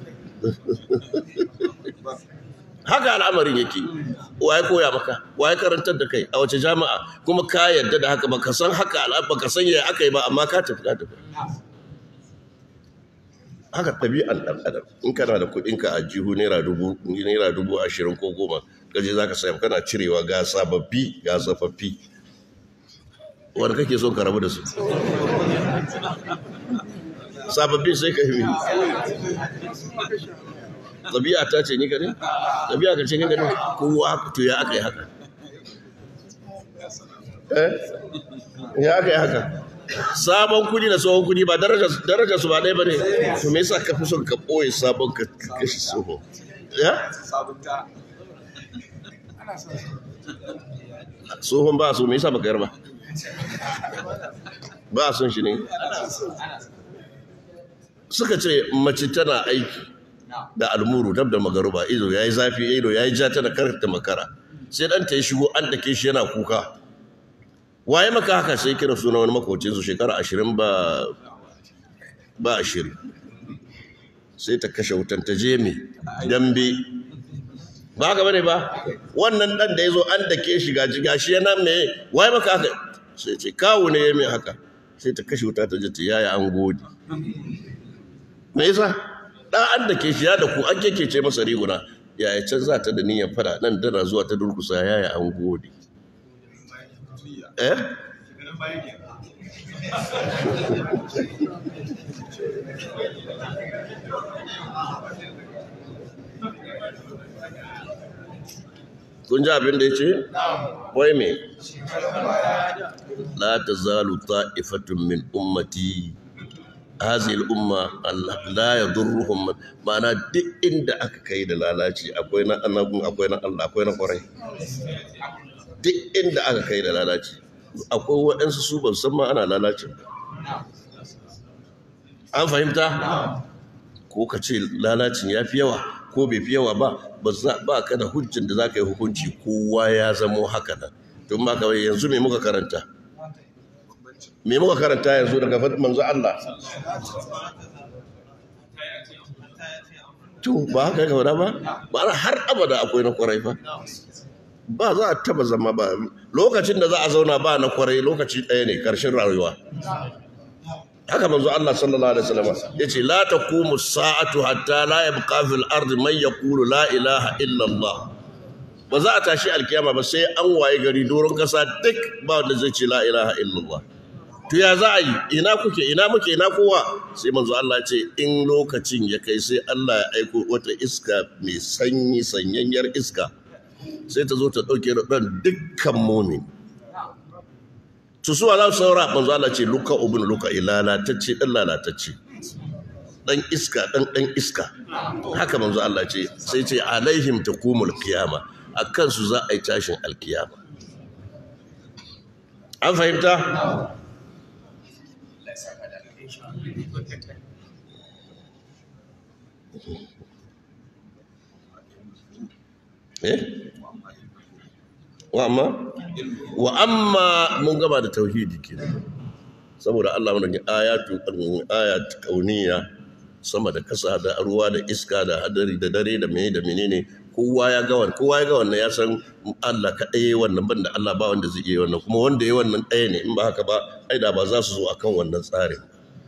Speaker 1: haka al'amarin yake waye koya maka waye karantar da kai a wace jami'a kuma ka yarda da haka baka san haka al'abba ka san ya aka yi ba amma ka tafi ka tafi haka tabi'an dan adam in kana da kuɗin ka a jihu naira dubu naira dubu ashirin ko goma kaje zaka saya kana cirewa ga sababbi ga tsafaffi wanda kake so ka rabu da su sababbi sai ka yi ɗabi'a ta ce ni kadai ɗabi'a ka ce ni kadai kowa to ya aka yi haka eh ya aka yi haka sabon kudi da tsohon kudi ba darajar su ba ɗaya ba ne to me yasa ka fi son ka ɓoye sabon ka kashi tsoho ya tsohon ba so me yasa baka yarba ba son shi ne suka ce mace tana aiki da almuru dab da magaruba ido yayi zafi ido yayi ja tana karanta makara sai ɗanta ya shigo an dake shi yana kuka waye maka haka sai kira suna wani makocinsu shekara ashirin ba ba ashirin sai ta kashe wutan ta je me dambe ba haka bane ba wannan dan da yazo an dake shi gaji gashi yana me wai maka haka sai ce kawo ne me haka sai ta kashe wuta ta je ta yaya an gode me yasa dan an dake shi ya da ku an kekece masa riguna yaya can za ta da niyyar fara nan dana zuwa ta durkusa yaya an gode eh kun ji abin da ya ce? wai me? la ta zalu ta'ifatun min ummati hazil umma la yadurruhum ma'ana duk inda aka kai da lalaci akwai na annabin akwai na Allah akwai na kwarai duk inda aka kai da lalaci akwai waɗansu su ban san ma ana lalacin an fahimta ko ka ce lalacin ya fi yawa ko bai fi yawa ba ba ka da hujjin da za ka yi hukunci kowa ya zamo haka nan tun ba ka yanzu me muka karanta me muka karanta yanzu daga manzo Allah to ba haka ya kawo ba ba har abada akwai na kwarai fa ba za a taba zama ba lokacin da za a zauna ba na kwarai lokaci ɗaya ne ƙarshen rayuwa haka manzo Allah sallallahu alaihi wasallam yace la taqumu sa'atu hatta la yabqa fil ardi man yaqulu la ilaha illa Allah ba za a tashi alkiyama ba sai an waye gari doron kasa duk ba wanda zai ce la ilaha illa Allah to ya za a yi ina kuke ina muke ina kowa sai manzo Allah ce in lokacin ya kai sai Allah ya aiko wata iska mai sanyi sanyanyar iska sai ta zo ta dauke ran dukkan mu'min su suwa za su saura manzo Allah ce luka ubun luka ilalatacce dan lalatacce dan iska dan dan iska haka manzo Allah ce sai ce alaihim taqumul qiyama akan su za a yi tashin alkiyama an fahimta eh wa amma wa amma mun gaba da tauhidi kenan saboda Allah mun ga ayatu ayat kauniya sama da kasa da ruwa da iska da hadari da dare da menene da menene kowa ya ga wannan kowa ya ga wannan ya san Allah kadai wannan banda Allah ba wanda zai yi wannan kuma wanda yayi wannan ɗaya ne in ba haka ba ai da ba za su zo akan wannan tsarin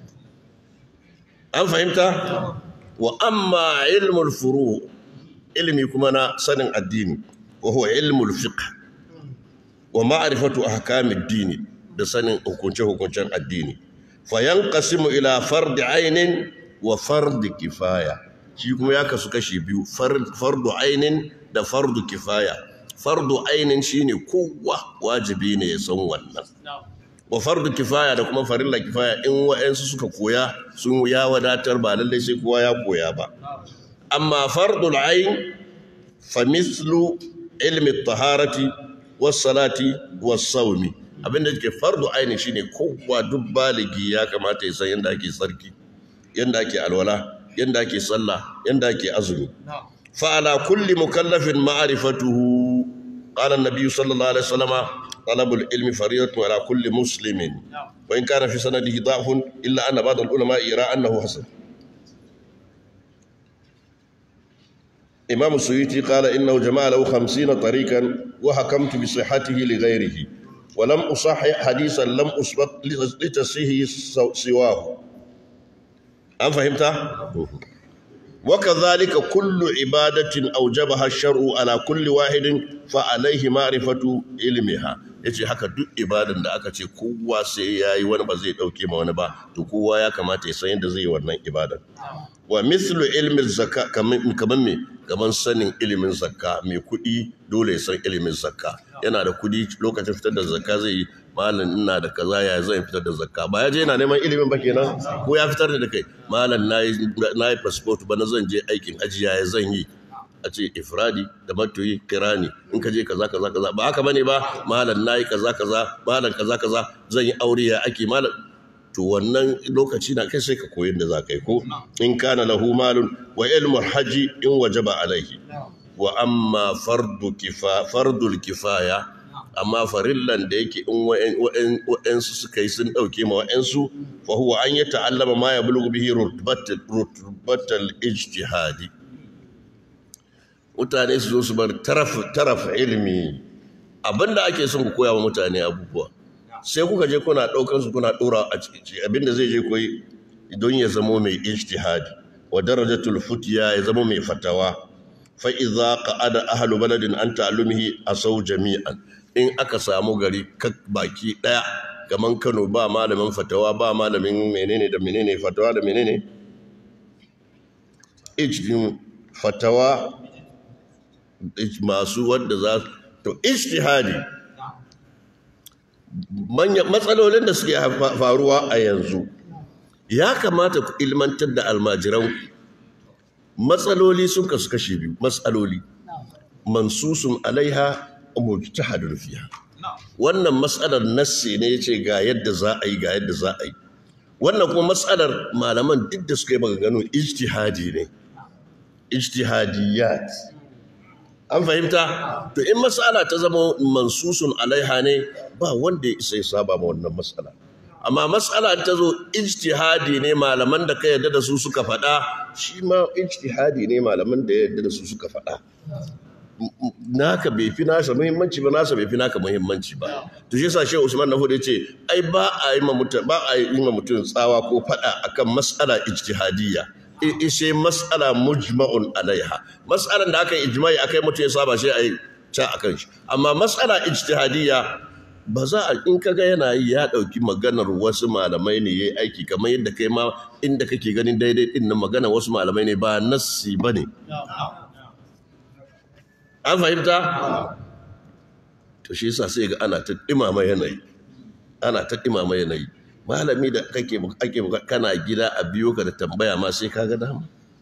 Speaker 1: an fahimta wa amma ilmul furu ilmi kuma na sanin addini wa huwa ilmul fiqh wa ma'rifatu ahkamid dini da sanin hukunce-hukuncen addini fa yanqasimu ila fardi ainin wa fardi kifaya shi kuma ya kasu kashi biyu fardu ainin da fardu kifaya fardu ainin shine kowa wajibi ne ya san wannan wa fardu kifaya da kuma farilla kifaya in wa'ansu suka koya sun ya wadatar ba lallai sai kowa ya koya ba amma fardul ain fa mislu ilmi at-taharati was-salati was-sawmi abinda yake fardu aini shine kowa duk baligi ya kamata ya san yanda ake tsarki yanda ake alwala yanda ake sallah yanda ake azumi fa ala kulli mukallafin ma'rifatuhu qala an-nabiy sallallahu alaihi wasallam talabul ilmi fariyatun ala kulli muslimin wa in kana fi sanadihi da'fun illa anna ba'd al-ulama yara annahu hasan إمام السيوطي قال إنه جمع له خمسين طريقا وحكمت بصحته لغيره ولم أصحح حديثا لم أثبت لتصحيحه سواه أم فهمت؟ وكذلك كل عبادة أوجبها الشرع على كل واحد فعليه معرفة علمها yace haka duk ibadan da aka ce kowa sai yayi wani ba zai dauke ma wani ba to kowa ya kamata ya san yadda zai yi wannan ibadan wa mislu ilmi zakka kaman kaman me kaman sanin ilimin zakka mai kudi dole ya san ilimin zakka yana da kudi lokacin fitar da zakka zai yi malam ina da kaza ya zan fitar da zakka ba ya je yana neman ilimin ba kenan ko ya fitar da kai malam nayi nayi passport ba na zan je aikin haji ya zan yi a ce ifradi da matoyi kirani in ka je kaza kaza kaza ba haka bane ba malam nayi kaza kaza malam kaza kaza zan yi aure ya ake malam to wannan lokaci na kai sai ka koyi da za ka yi ko in kana lahu malun wa ilmu haji in wajaba alaihi wa amma fardu kifa fardul kifaya amma farillan da yake in wa'ansu suka yi sun dauke ma wa'ansu fa huwa an yata'allama ma yablughu bihi rutbatal rutbatal ijtihadi mutane su zo su bar taraf taraf ilmi abinda ake son ku koya wa mutane abubuwa sai kuka je kuna daukar su kuna dora a ciki abinda zai je koyi don ya zama mai ijtihadi wa darajatul futya ya zama mai fatawa fa idza qa'ada ahlu baladin an ta'allumihi asaw jami'an in aka samu gari baki daya kaman Kano ba malamin fatawa ba malamin menene da menene fatawa da menene ijtihad fatawa masu wanda za to ijtihadi manyan matsalolin da suke faruwa a yanzu ya kamata ku ilmantar da almajiran matsaloli sun kasu kashi biyu matsaloli mansusun alaiha mujtahadun fiha wannan matsalar nassi ne yace ga yadda za a yi ga yadda za a yi wannan kuma matsalar malaman duk da suka yi maganganu ijtihadi ne ijtihadiyat an fahimta to in matsala ta zama mansusun alaiha ne ba wanda ya isa ya saba ma wannan matsala amma matsala ta zo ijtihadi ne malaman da ka yarda da su suka faɗa shi ma ijtihadi ne malaman da ya yarda da su suka faɗa naka bai fi nasa muhimmanci ba nasa bai fi naka muhimmanci ba to shi yasa Shehu Usman Nafudu ya ce ai ba a yi ma mutum ba a yi ma mutum tsawa ko faɗa akan matsala ijtihadiyya ishe matsala mujma'un alaiha matsalan da aka yi ijma'i akai mutum ya saba shi a yi ta akan shi amma matsala ijtihadiyya ba za a in kaga yana yi ya dauki maganar wasu malamai ne yayi aiki kamar yadda kai ma inda kake ganin daidai din nan maganar wasu malamai ne ba nassi bane an fahimta to shi yasa sai ga ana ta imama yanayi ana ta imama yanayi malami da kake ake kana gida a biyo ka da tambaya ma sai kaga dama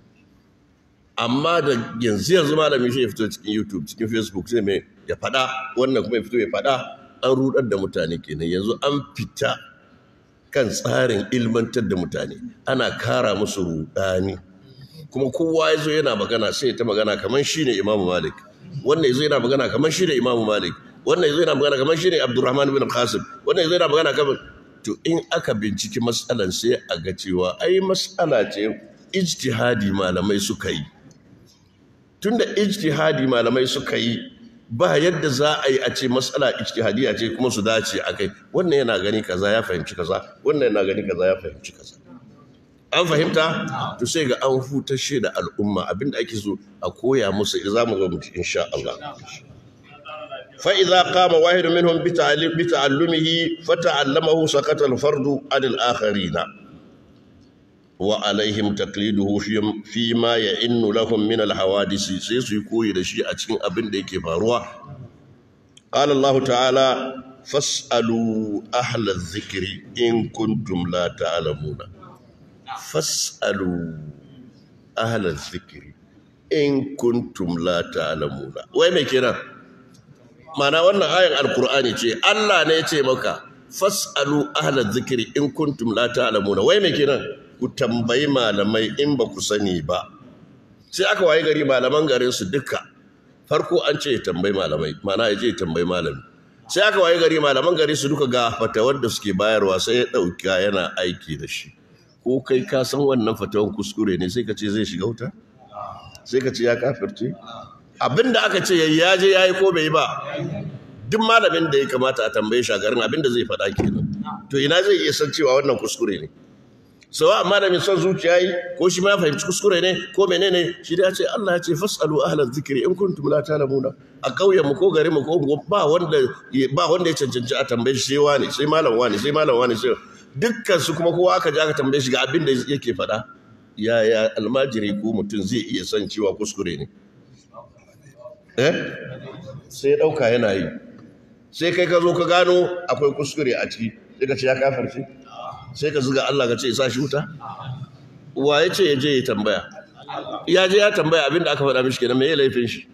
Speaker 1: amma da yanzu yanzu malami shi ya fito cikin YouTube cikin Facebook sai mai ya fada wannan kuma ya fito ya fada an rudar da mutane kenan yanzu an fita kan tsarin ilmantar da mutane ana kara musu rudani kuma kowa yazo yana magana sai ta magana kaman shine Imam Malik wannan yazo yana magana kaman shine Imam Malik wannan yazo yana magana kaman shine Abdurrahman bin Qasim wannan yazo yana magana kaman to in aka binciki matsalan sai a ga cewa ai matsala ce ijtihadi malamai suka yi tunda ijtihadi malamai suka yi ba yadda za a yi a ce matsala ijtihadiyya ce kuma su dace akai wannan yana gani kaza ya fahimci kaza wannan yana gani kaza ya fahimci kaza an fahimta to sai ga an hutashe da al'umma abinda ake so a koya musu za mu ga mutu insha Allah fa idza qama wahid minhum bi ta'allim bi ta'allumihi fa ta'allamahu sakata al-fardu anil akharina wa alaihim taqliduhu fi ma ya'innu lahum min al-hawadisi sai su koyi da shi a cikin abin da yake faruwa qala Allah ta'ala fas'alu ahla adh-dhikri in kuntum la ta'lamuna fas'alu ahla adh-dhikri in kuntum la ta'lamuna wai me kenan mana wannan ayan alqur'ani ce Allah ne ya ce maka fas'alu ahla adh-dhikri in kuntum la ta'lamuna wai me kenan ku tambayi malamai in ba ku sani ba sai aka waye gari malaman garin su duka farko an ce tambayi malamai mana ya je tambayi malami sai aka waye gari malaman gari su duka ga fatawar da suke bayarwa sai ya dauka yana aiki da shi ko kai ka san wannan fatawan kuskure ne sai ka ce zai shiga wuta sai ka ce ya kafirce abinda aka ce ya je yayi ko bai ba duk malamin da ya kamata a tambaye shi a garin abinda zai faɗa kenan to ina zai iya san cewa wannan kuskure ne sawa malamin son zuciya yi ko shi ma ya fahimci kuskure ne ko menene shi da ya ce Allah ya ce fasalu ahlaz zikri in kuntum la ta'lamuna a kauyen mu ko garin mu ko ba wanda ba wanda ya cancanci a tambaye shi sai wani sai malam wani sai malam wani sai dukkan su kuma kowa aka je aka tambaye shi ga abin da yake faɗa ya ya almajiri ko mutum zai iya san cewa kuskure ne eh sai dauka yana yi sai kai ka zo ka gano akwai kuskure a ciki sai ka ce ya kafirce sai ka zuga Allah ka ce sa shi wuta wa ya ce ya je ya tambaya ya je ya tambaya abinda aka faɗa mishi kenan me ya laifin shi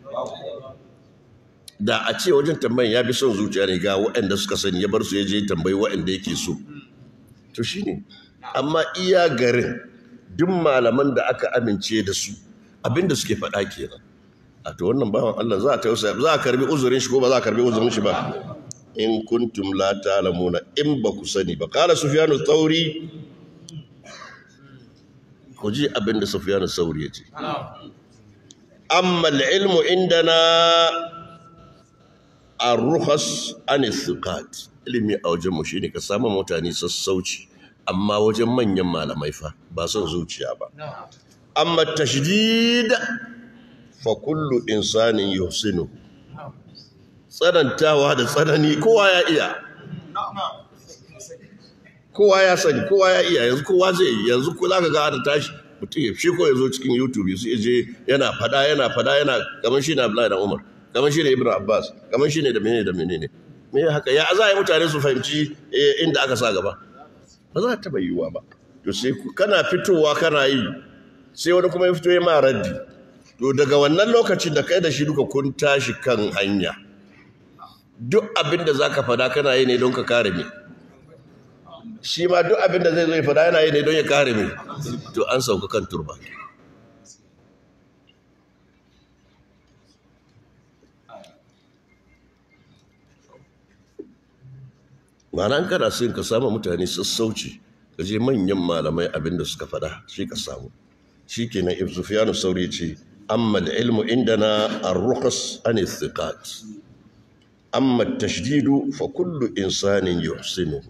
Speaker 1: da a ce wajen tambayan ya bi son zuciya ne ga waɗanda suka sani ya bar su ya je tambayi waɗanda yake so to shine amma iya garin duk malaman da aka amince da su abinda suke faɗa kenan a to wannan bawan Allah za a tausaya za a karbi uzurin shi ko ba za a karbi uzurin shi ba in kuntum la ta'lamuna in ba ku sani ba qala sufyanu thawri ku ji abinda sufyanu thawri yace amma al-ilmu indana ar-rukhas an thiqat ilimi a wajen mu shine ka samu mutane sassauci amma wajen manyan malamai fa ba son zuciya ba amma tashdid fa kullu insanin yuhsinu tsanantawa da tsanani kowa ya iya kowa ya sani kowa ya iya yanzu kowa zai yi yanzu ko zaka ga da tashi mutum ya shi ko yazo cikin YouTube su je yana fada yana fada yana kamar shi ne Abdullahi da Umar kamar shi ne Ibn Abbas kamar shi ne da menene da menene me haka ya za yi mutane su fahimci inda aka sa gaba ba za ta bayyuwa ba to sai kana fitowa kana yi sai wani kuma ya fito ya ma raddi to daga wannan lokacin da kai da shi duka kun tashi kan hanya duk abin da zaka fada kana yi ne don ka kare me shi ma duk abin da zai zo ya fada yana yi ne don ya kare me to an sauka kan turba ma'ana kana son ka samu mutane sassauci ka je manyan malamai abin da suka fada shi ka samu shikenan ibn Sufyan as-Sawri ce amma al-ilmu indana ar-rukhas an thiqat amma at-tashdid fa kullu insanin yuhsinu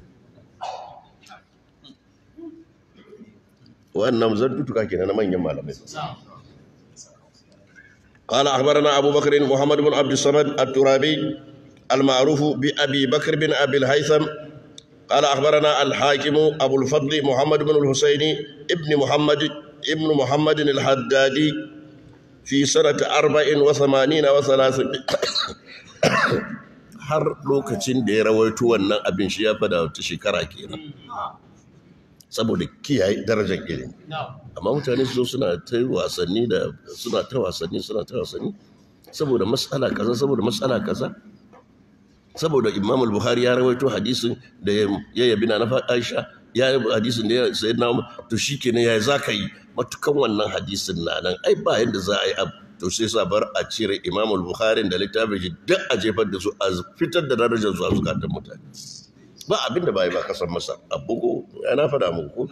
Speaker 1: wannan zantuka kenan na manyan malamai قال أخبرنا أبو بكر محمد بن عبد الصمد الترابي المعروف بأبي بكر بن أبي الهيثم قال أخبرنا الحاكم أبو الفضل محمد بن الحسين ابن محمد ابن محمد الحدادي في سنة أربع وثمانين وثلاثين har lokacin da ya rawaito wannan abin shi ya fada wata shekara kenan saboda kiyaye darajar ilimi amma mutane su suna ta wasanni da suna ta wasanni suna ta wasanni saboda mas'ala kaza saboda mas'ala kaza saboda Imam al-Bukhari ya rawaito hadisin da ya yabi na Aisha ya yabi hadisin da ya sayyidina Umar to shikenan yayi zaka yi matukan wannan hadisin na nan ai ba yanda za a yi abu to sai sa bar a cire Imam al-Bukhari da littafin shi duk a jefar da su a fitar da darajar su a zukatan mutane ba abin da bai ba kasan masa abugo yana fada muku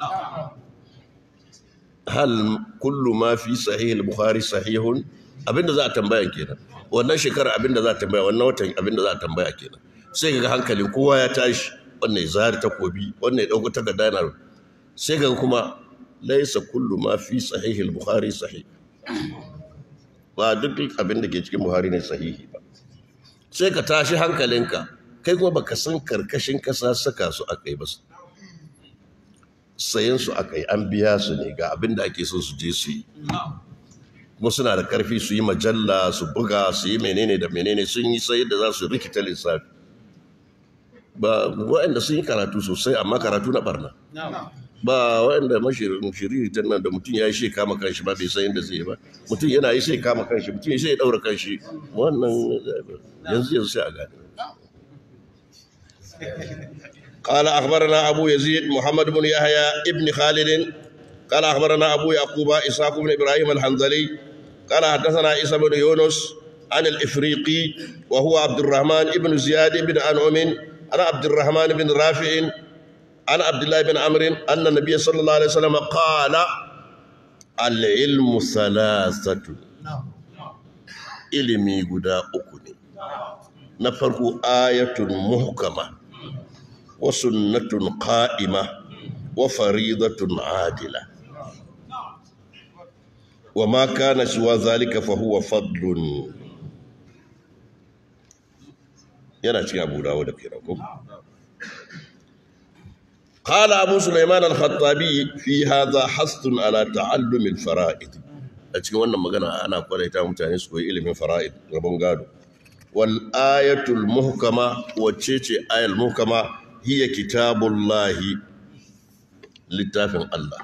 Speaker 1: hal kullu ma fi sahih al-Bukhari sahihun abinda za a tambaya kenan wannan shekara abinda za a tambaya wannan watan abinda za a tambaya kenan sai kaga hankalin kowa ya tashi wannan zahar takobi wannan ya dauko takarda yana sai kaga kuma laysa kullu ma fi sahih al-Bukhari sahih ba duk abinda ke cikin Buhari ne sahihi ba sai ka tashi hankalinka kai kuma baka san karkashin kasa saka su akai ba sayen su akai an biya su ne ga abinda ake so su je su yi kuma suna da karfi su yi majalla su buga su yi menene da menene sun yi sai da za su rikita lissafi ba waɗanda sun yi karatu sosai amma karatu na barna ba waɗanda mashiriri ta nan da mutum ya yi shi kama kanshi ba bai san yadda zai yi ba mutum yana yi sai kama kanshi mutum sai ya ɗaura kanshi wannan yanzu yanzu sai a gane قال أخبرنا أبو يزيد محمد بن يحيى ابن خالد قال أخبرنا أبو يعقوب إسحاق بن إبراهيم الحنظلي قال حدثنا عيسى بن يونس عن الإفريقي وهو عبد الرحمن بن زياد بن أنعم عن عبد الرحمن بن رافع عن عبد الله بن عمرو أن النبي صلى الله عليه وسلم قال العلم ثلاثة علمي غدا أكني نفرق آية محكمة وسنة قائمة وفريضة عادلة وما كان سوى ذلك فهو فضل yana cikin Abu Dawud da kenan ko قال أبو سليمان الخطابي في هذا حث على تعلم الفرائض a cikin wannan magana ana kwaraita mutane su koyi ilimin fara'id rabon gado wal ayatul muhkama wacce ce ayal muhkama hiya kitabullahi littafin Allah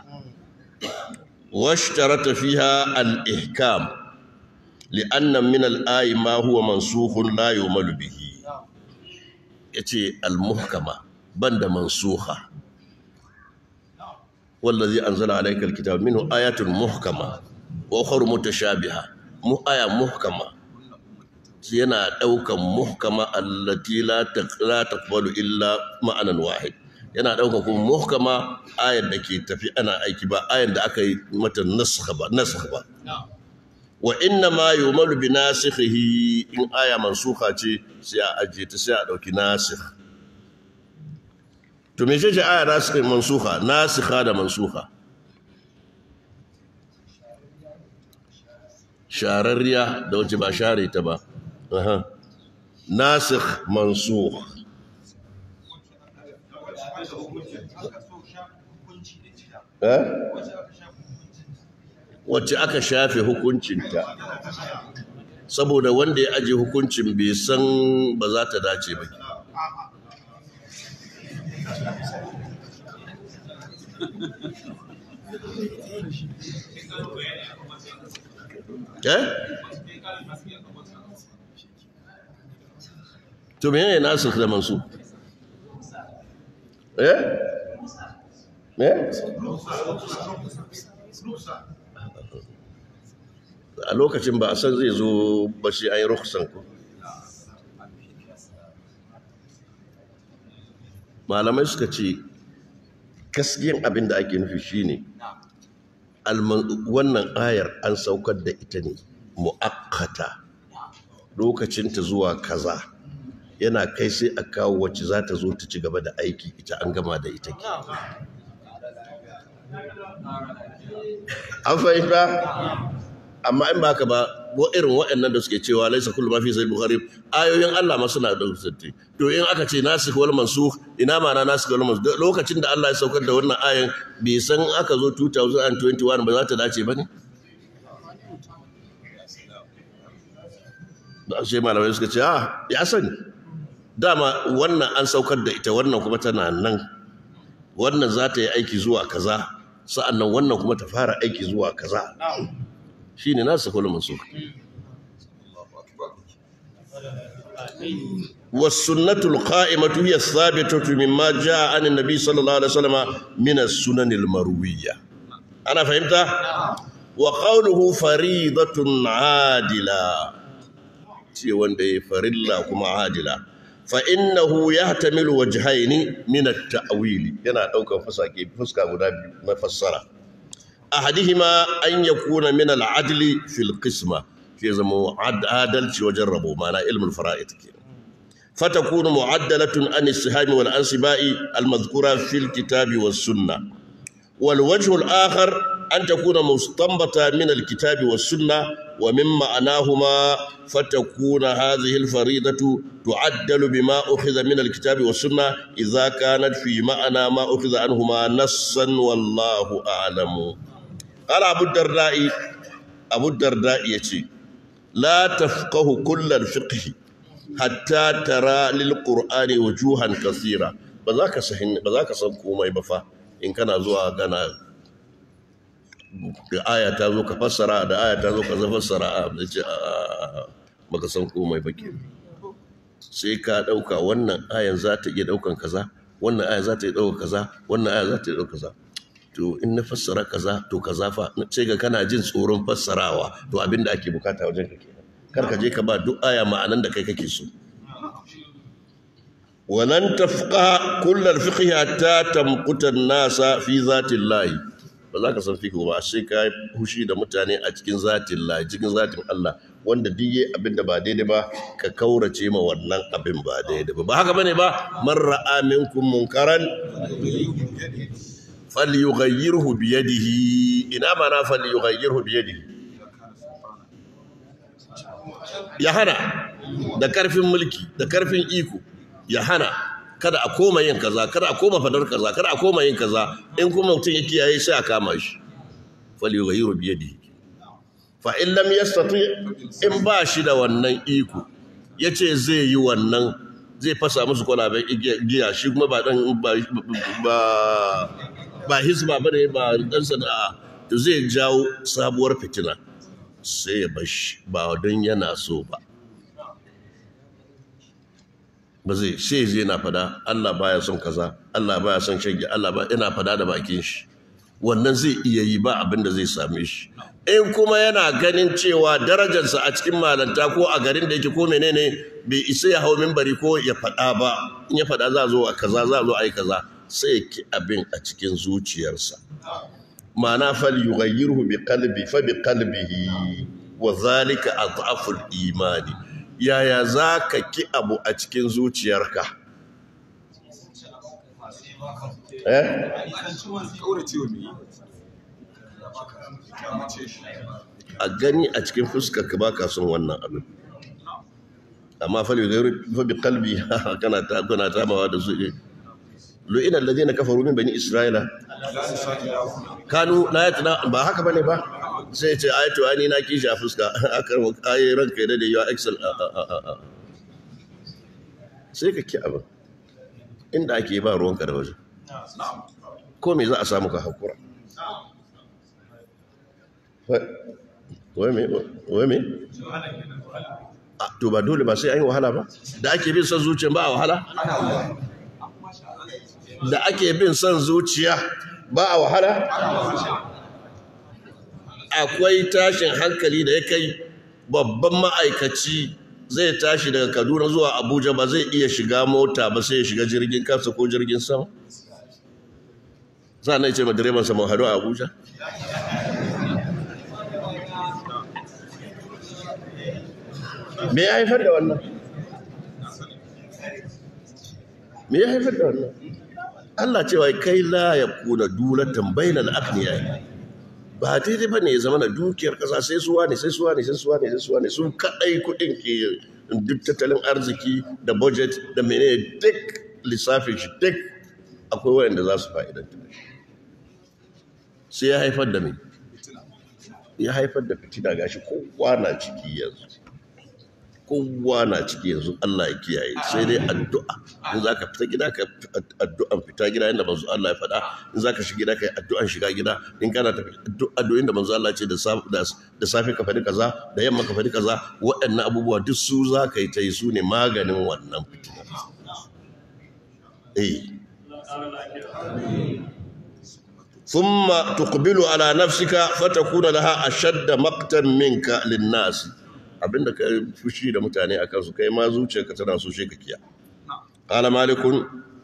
Speaker 1: واشترط فيها الإحكام لأن من الآي ما هو منسوخ لا يعمل به يتي المحكمة بند منسوخة والذي أنزل عليك الكتاب منه آيات محكمة وأخر متشابهة mu aya muhkama yana daukan muhkama allati la taqbalu illa ma'anan wahid, yana daukan kuma muhkama ayar da ke tafi ana aiki ba ayar da aka yi mata nasakh ba nasakh ba. Wa inna ma yumalu bi nasikhihi, in aya mansukha ce sai a aje ta sai a dauki nasikh. To me ce aya nasikh mansukha, nasikha da mansukha? Shararriya da wace ba share ta ba. Aha. Nasikh mansukh. Eh? Wacce aka shafe hukuncinta saboda wanda ya aje hukuncin bai san ba za ta dace ba. Eh? To menene nasikh da mansukh? Eh? Eh? A lokacin ba a san zai zo ba shi an yi ruksan ku. Malamai suka ce gaskiyan abin da ake nufi shine wannan ayar an saukar da ita ne mu'akkata, lokacinta zuwa kaza, yana kai sai a kawo wacce za ta zo ta ci gaba da aiki, ita an gama da ita. An fahimta? Amma in ba ka ba irin waɗannan da suke cewa laisa kullu ma fi sahih bukhari, ayoyin Allah ma suna da sirri. To in aka ce nasikh wal mansukh, ina ma na nasikh wal mansukh? Lokacin da Allah ya saukar da wannan ayan bai san aka zo two thousand twenty-one ba za ta dace bane? Da sai malamai suka ce ah ya sani. Dama wannan an saukar da ita, wannan kuma tana nan. Wannan za ta yi aiki zuwa kaza, sa'annan wannan kuma ta fara aiki zuwa kaza. Shine nasikh wal mansukh. والسنة القائمة هي الثابتة مما جاء عن النبي صلى الله عليه وسلم من السنن المروية. أنا فهمت؟ وقوله فريضة عادلة، فريضة كما عادلة، فإنه يحتمل وجهين من التأويل. أنا أوكا فسكي فسكا غدابي مفسرة. أحدهما أن يكون من العدل في القسمة، في زمو عدل وجربوا معنا علم الفرائض كده، فتكون معدلة عن السهام والأنصباء المذكورة في الكتاب والسنة. والوجه الآخر أن تكون مستنبطة من الكتاب والسنة ومن معناهما، فتكون هذه الفريضة تعدل بما أخذ من الكتاب والسنة إذا كانت في معنى ما أخذ عنهما نصا، والله أعلم. قال أبو الدرداء أبو الدرداء يتي لا تفقه كل الفقه حتى ترى للقرآن وجوها كثيرة. بذاك سهن بذاك سنكو ما يبفا إن كان زوا كان آية تازو كفسرة دا آية تازو كفسرة baka san komai ba ke, sai ka dauka wannan ayan za ta iya daukan kaza, wannan aya za ta iya daukan kaza, wannan aya za ta iya daukan kaza. To in na fassara kaza to kaza fa, sai ga kana jin tsoron fassarawa, to abinda ake bukata wajen ka kenan. Kar ka je ka ba duk aya ma'anan da kai kake so. Walan tafqa kullal fiqh hatta tamquta an-nasa fi zatillahi. Ba za ka san fiqh ba sai ka hushi da mutane a cikin zatillahi, cikin zatin Allah, wanda duk yayi abinda ba daidai ba ka kaurace ma wannan abin ba daidai ba. Ba haka bane ba? Man ra'a minkum munkaran falyughayyirhu bi yadihi. Ina mana falyughayyirhu bi yadihi? Ya hana da karfin mulki, da karfin iko, ya hana. Kada a koma yin kaza, kada a koma fadar kaza, kada a koma yin kaza. In kuma mutum ya kiyaye sai a kama shi. Falyughayyirhu bi yadihi. Fa in lam yastati, in ba shi da wannan iko, yace zai yi wannan, zai fasa musu kwalaben giya, shi kuma ba dan ba ba ba hisba bane, ba dan sana'a, to zai jawo sabuwar fitina. Sai ya bashi, ba don yana so ba. Ba zai sai zai na fada Allah baya son kaza, Allah baya son shege, Allah ba yana fada da bakin shi. Wannan zai iya yi, ba abin da zai same shi. in kuma yana ganin cewa darajarsa a cikin malanta ko a garin da yake ko menene bai isa ya hau minbari ko ya faɗa ba, in ya faɗa za a zo a kaza za a zo a yi kaza, sai ya ki abin a cikin zuciyarsa. ma'ana fal yughayyirhu bi qalbi fa bi qalbihi wa zalika adhaful imani. Yaya zaka ki abu a cikin zuciyarka? eh a gani a cikin fuskar ka baka son wannan abin, amma fal yughayyirhu fa bi qalbi kana ta kana tamawa da su. lu'ina alladhina kafaru min bani isra'ila kanu la yatna, ba haka bane ba, sai ce ayatu ani na kishi a fuska akar ayi ranka da da ya excel sai ka ki abin inda ake ba ruwanka da waje, ko me za a samu ka hakura. wai me wai me to ba dole ba sai an yi wahala ba, da ake bin son zuciya ba a wahala, da ake bin son zuciya ba a wahala. Akwai tashin hankali da ya kai babban ma'aikaci zai tashi daga Kaduna zuwa Abuja ba zai iya shiga mota ba sai ya shiga jirgin kansa ko jirgin sama. Za na ce ma direban sa mu hadu a Abuja. Me ya haifar da wannan? Me ya haifar da wannan? Allah cewa kai la ya kuna dulatan bainal aghniya, ba daidai bane ya zama na dukiyar kasa sai suwa ne sai suwa ne sai suwa ne sai suwa ne su kadai kudin ke duk tattalin arziki da budget da menene duk lissafin shi duk akwai wanda za su fa'idanta sai ya haifar da me ya haifar da fitina. Gashi kowa na ciki yanzu, kowa na ciki yanzu. Allah ya kiyaye, sai dai addu'a. In zaka fita gida ka addu'an fita gida inda manzo Allah ya faɗa, in zaka shiga gida kai addu'an shiga gida, in kana tafi addu'o'in da manzo Allah ya ce da safe da safe ka faɗi kaza, da yamma ka faɗi kaza. Waɗannan abubuwa duk su zaka yi ta yi, su ne maganin wannan fitina. eh ثم تقبل على نفسك فتكون لها أشد مقتا منك للناس. abinda ka fushi da mutane akan su kai ma zuciyarka tana so shi ka kiya. qala malikun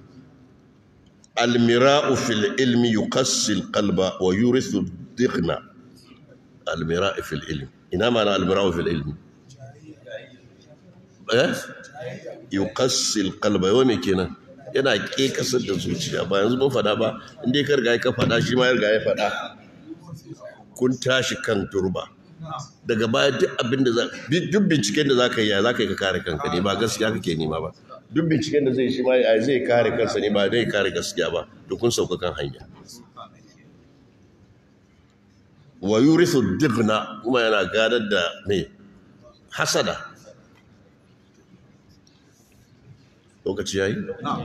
Speaker 1: almira'u fil ilmi yuqassi alqalba wa yurithu dhiqna. almira'u fil ilmi, ina ma'ana almira'u fil ilmi? eh yuqassi alqalba, wa me kenan? yana ke kasar da zuciya. Ba yanzu mun fada ba, inda ka riga ka fada shi ma ya riga ya fada, kun tashi kan turba. Daga baya duk abin da za duk binciken da zaka yi ya zaka yi ka kare kanka ne, ba gaskiya kake nema ba. Duk binciken da zai shi ma zai kare kansa ne, ba zai kare gaskiya ba. To kun sauka kan hanya. wa yurithu dighna, kuma yana gadar da me hasada. Lokaci yayi?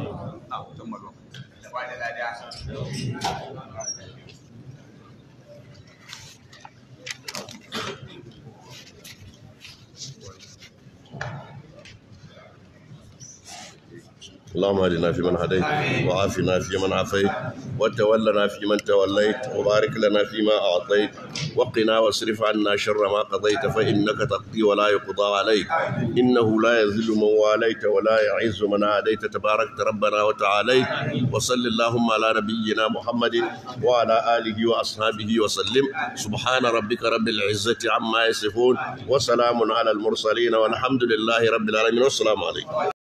Speaker 1: اللهم اهدنا فيمن هديت وعافنا فيمن عافيت وتولنا فيمن توليت وبارك لنا فيما أعطيت وقنا واصرف عنا شر ما قضيت فإنك تقضي ولا يقضى عليك إنه لا يذل من واليت ولا يعز من عاديت تباركت ربنا وتعاليت وصل اللهم على نبينا محمد وعلى آله وأصحابه وسلم سبحان ربك رب العزة عما يصفون وسلام على المرسلين والحمد لله رب العالمين والسلام عليكم.